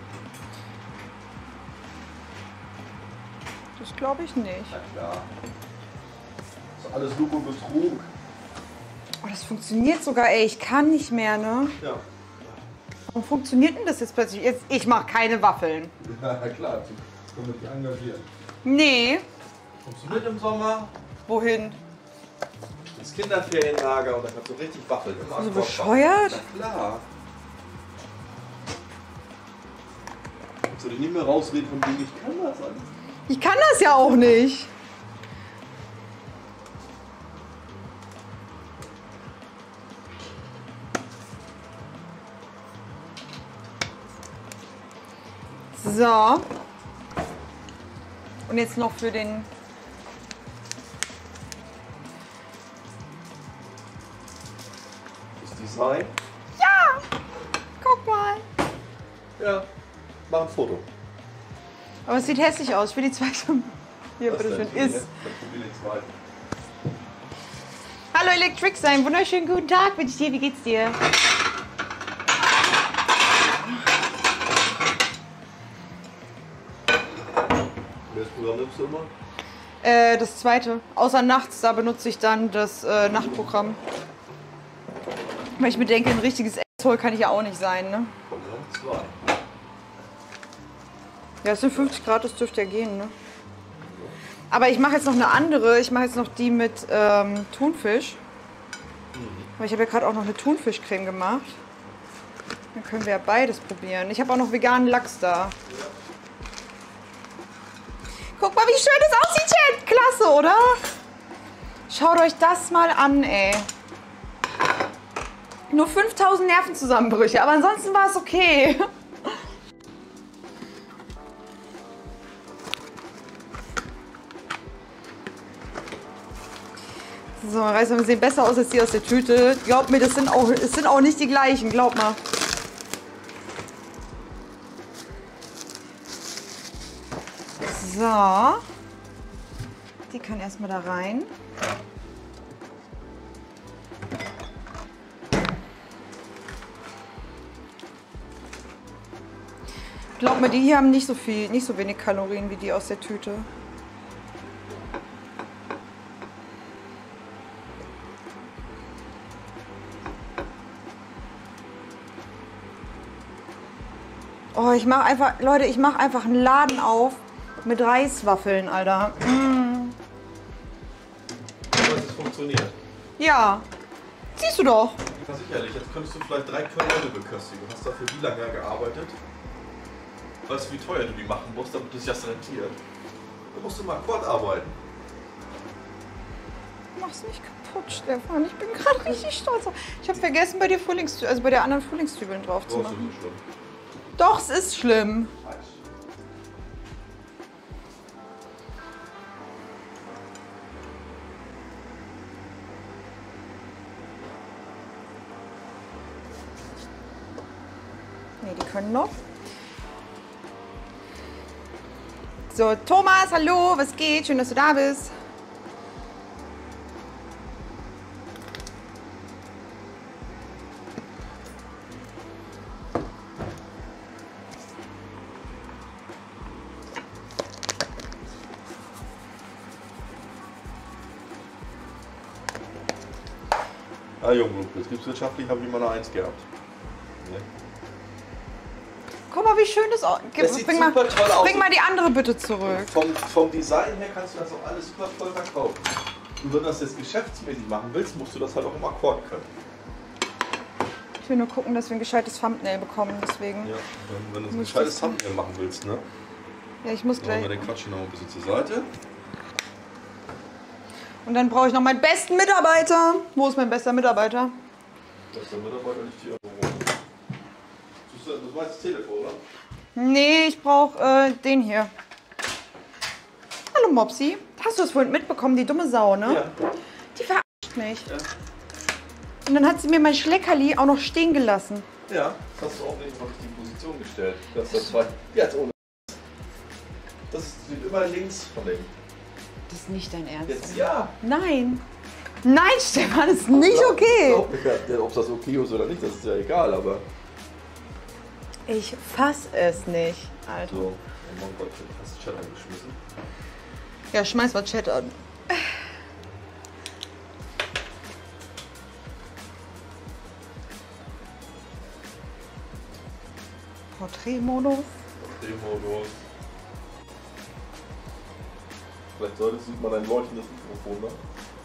Das glaube ich nicht. Na klar. Das ist alles Lug und Betrug. Oh, das funktioniert sogar, ey. Ich kann nicht mehr, ne? Ja. Warum funktioniert denn das jetzt plötzlich? Jetzt, ich mache keine Waffeln. Ja, klar. Können wir dich engagieren. Nee. Kommst du mit im Sommer? Wohin? Ins Kinderferienlager und dann kannst du richtig waffeln. So bescheuert? Na klar. Kannst du dich nicht mehr rausreden von wegen, ich kann das alles. Ich kann das ja auch nicht. So. Und jetzt noch für den... Das Design. Ja! Guck mal. Ja, mach ein Foto. Aber es sieht hässlich aus. Ich will die zweite. Hier, Was bitteschön. denn? Ist. Dann probier den zweiten. Hallo Electric sein. Wunderschönen guten Tag wünsche ich dir. Wie geht's dir? Welches Programm nimmst du immer? Das zweite. Außer nachts, da benutze ich dann das Nachtprogramm. Weil ich mir denke, ein richtiges Asshole kann ich ja auch nicht sein, ne? Programm 2. Ja, es sind 50 Grad, das dürfte ja gehen, ne? Aber ich mache jetzt noch eine andere. Ich mache jetzt noch die mit Thunfisch. Weil ich habe ja gerade auch noch eine Thunfischcreme gemacht. Dann können wir ja beides probieren. Ich habe auch noch veganen Lachs da. Guck mal, wie schön das aussieht, Chat. Klasse, oder? Schaut euch das mal an, ey. Nur 5000 Nervenzusammenbrüche, aber ansonsten war es okay. So, Reisweine sehen besser aus als die aus der Tüte. Glaubt mir, es sind auch nicht die gleichen, glaubt mal. So. Die kann erstmal da rein. Glaubt mir, die hier haben nicht so wenig Kalorien wie die aus der Tüte. Oh, ich mache einfach einen Laden auf mit Reiswaffeln, Alter. Mm. Aber es funktioniert. Ja, siehst du doch. Ja, sicherlich. Jetzt könntest du vielleicht 3 Leute beköstigen. Du hast dafür wie lange gearbeitet? Weißt du, wie teuer du die machen musst, damit das das rentiert? Da musst du mal Akkord arbeiten. Mach's nicht kaputt, Stefan. Ich bin gerade richtig stolz. Ich habe vergessen, bei der anderen Frühlingszwiebeln drauf zu Brauchst du machen. nicht schlimm. Doch, es ist schlimm. Falsch. Nee, die können noch. So, Thomas, hallo, was geht? Schön, dass du da bist. Ah, Junge, betriebswirtschaftlich habe ich mal eine 1 gehabt. Ne? Guck mal, wie schön das aussieht. Das sieht super toll aus. Bring mal die andere bitte zurück. Vom Design her kannst du das auch alles super toll verkaufen. Und wenn du das jetzt geschäftsmäßig machen willst, musst du das halt auch im Akkord können. Ich will nur gucken, dass wir ein gescheites Thumbnail bekommen, deswegen. Ja, wenn du ein gescheites Thumbnail machen willst, ne? Ja, ich muss Dann machen gleich. wir den Quatsch hier noch ein bisschen zur Seite. Und dann brauche ich noch meinen besten Mitarbeiter. Wo ist mein bester Mitarbeiter? Der Mitarbeiter liegt hier irgendwo rum. Das war jetzt das Telefon, oder? Nee, ich brauche den hier. Hallo Mopsi. Hast du das vorhin mitbekommen, die dumme Sau, ne? Ja. Die verarscht mich. Ja. Und dann hat sie mir mein Schleckerli auch noch stehen gelassen. Ja, das hast du auch nicht in die richtige Position gestellt. Das ist das zweite. Jetzt ohne. Das steht immer links von dem. Das ist nicht dein Ernst. Jetzt ja. Nein. Nein, Stefan, das ist nicht okay. Ob das okay ist oder nicht, das ist ja egal, aber. Ich fass es nicht, Alter. So, oh mein Gott, hast du Chat angeschmissen? Ja, schmeiß mal Chat an. Porträtmodus. Porträtmodus. Vielleicht sieht man ein leuchtendes Mikrofon, ne?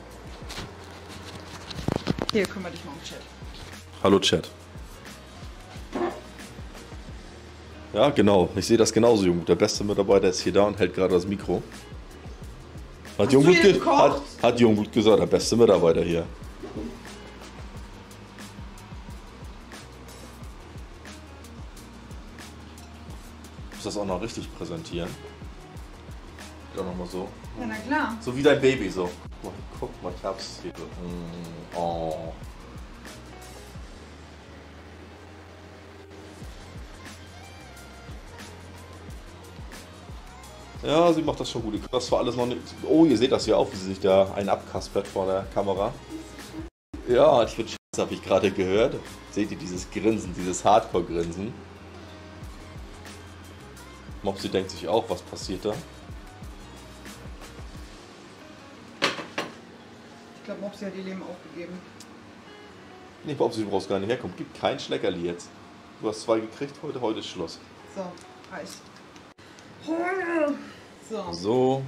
Hier, kümmere dich mal um Chat. Hallo Chat. Ja, genau. Ich sehe das genauso, Jungblut. Der beste Mitarbeiter ist hier da und hält gerade das Mikro. Hat Jungblut gesagt, der beste Mitarbeiter hier. Ich muss das auch noch richtig präsentieren. Ja, nochmal so. Ja, na klar. So wie dein Baby, so. Guck mal, ich hab's hier. Oh. Ja, sie macht das schon gut. Das war alles noch nicht. Oh, ihr seht das ja auch, wie sie sich da einen abkaspert vor der Kamera. Ja, ich würde das habe ich gerade gehört. Seht ihr dieses Grinsen, dieses Hardcore-Grinsen? Mopsi denkt sich auch, was passiert da? Ich glaube, Mopsi hat ihr Leben aufgegeben. Nee, Mopsi, du brauchst gar nicht herkommen. Gib kein Schleckerli jetzt. Du hast 2 gekriegt heute ist Schluss. So, reicht. So. So.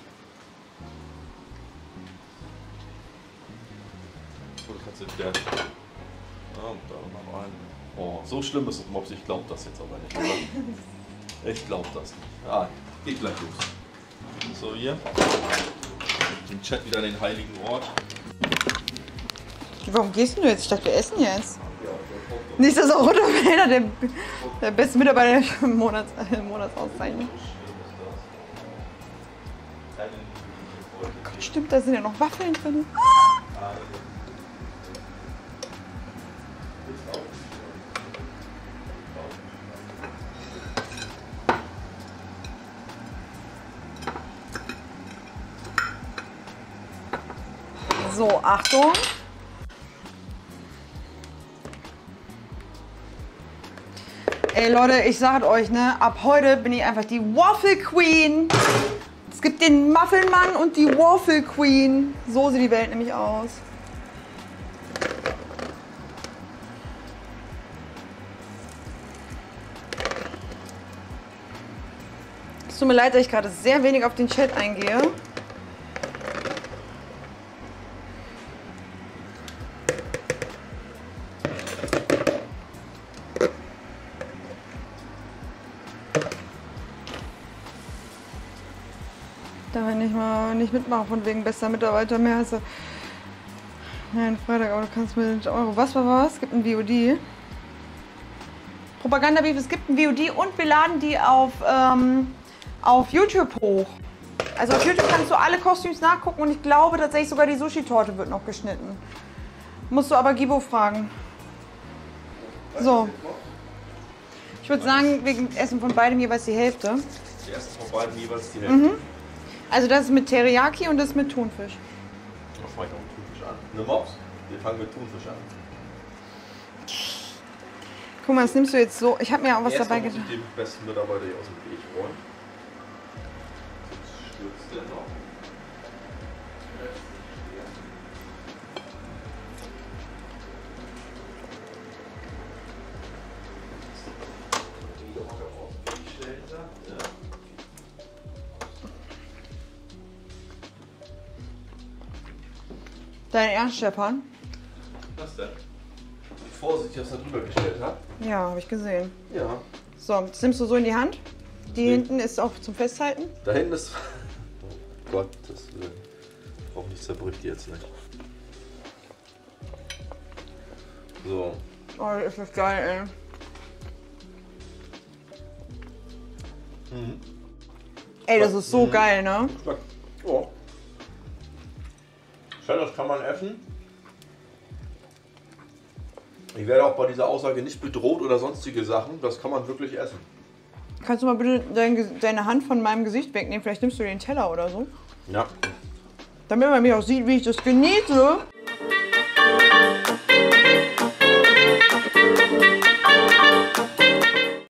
So, kannst du wieder. Ah, und da noch rein. Oh, so schlimm ist es, Mopsi. Ich glaube das jetzt aber nicht, oder? Ich glaube das nicht. Ah, geht gleich los. So, hier. Den Chat wieder an den heiligen Ort. Warum gehst du jetzt? Ich dachte, wir essen jetzt. Nicht, dass auch Runterwälder der beste Mitarbeiter im Monatsauszeichnung. Gott, stimmt, da sind ja noch Waffeln drin. So, Achtung. Ey Leute, ich sag euch, ne, ab heute bin ich einfach die Waffle Queen. Es gibt den Muffelmann und die Waffle Queen. So sieht die Welt nämlich aus. Es tut mir leid, dass ich gerade sehr wenig auf den Chat eingehe. Da wenn ich mal nicht mitmache von wegen bester Mitarbeiter mehr hast du. Nein, Freitag, aber du kannst mir den Euro. Was war was? Es gibt ein VOD. Propagandabeef, es gibt ein VOD und wir laden die auf YouTube hoch. Also auf YouTube kannst du alle Kostüms nachgucken und ich glaube tatsächlich sogar die Sushi-Torte wird noch geschnitten. Musst du aber Gibo fragen. So. Ich würde sagen, wir essen von beidem jeweils die Hälfte. Wir essen von beiden jeweils die Hälfte. Also das ist mit Teriyaki und das ist mit Thunfisch. Was fange ich noch mit Thunfisch an? Ne Mops? Wir fangen mit Thunfisch an. Guck mal, das nimmst du jetzt so. Ich habe mir auch was dabei gedacht. gedacht. Ich den besten Mitarbeiter hier aus dem Weg räumen. Jetzt stürzt der noch. Dein Ernst, Stefan? Was denn? Wie vorsichtig das da drüber gestellt hat? Ja, habe ich gesehen. Ja. So, das nimmst du so in die Hand. Die hinten ist auch zum Festhalten. Da hinten ist. Oh Gott, das auch nicht zerbricht jetzt nicht. So. Oh, ist das geil, ey. Ey, das ist so geil, ne? Oh. Das kann man essen. Ich werde auch bei dieser Aussage nicht bedroht oder sonstige Sachen. Das kann man wirklich essen. Kannst du mal bitte deine Hand von meinem Gesicht wegnehmen? Vielleicht nimmst du den Teller oder so. Ja. Damit man mich auch sieht, wie ich das genieße.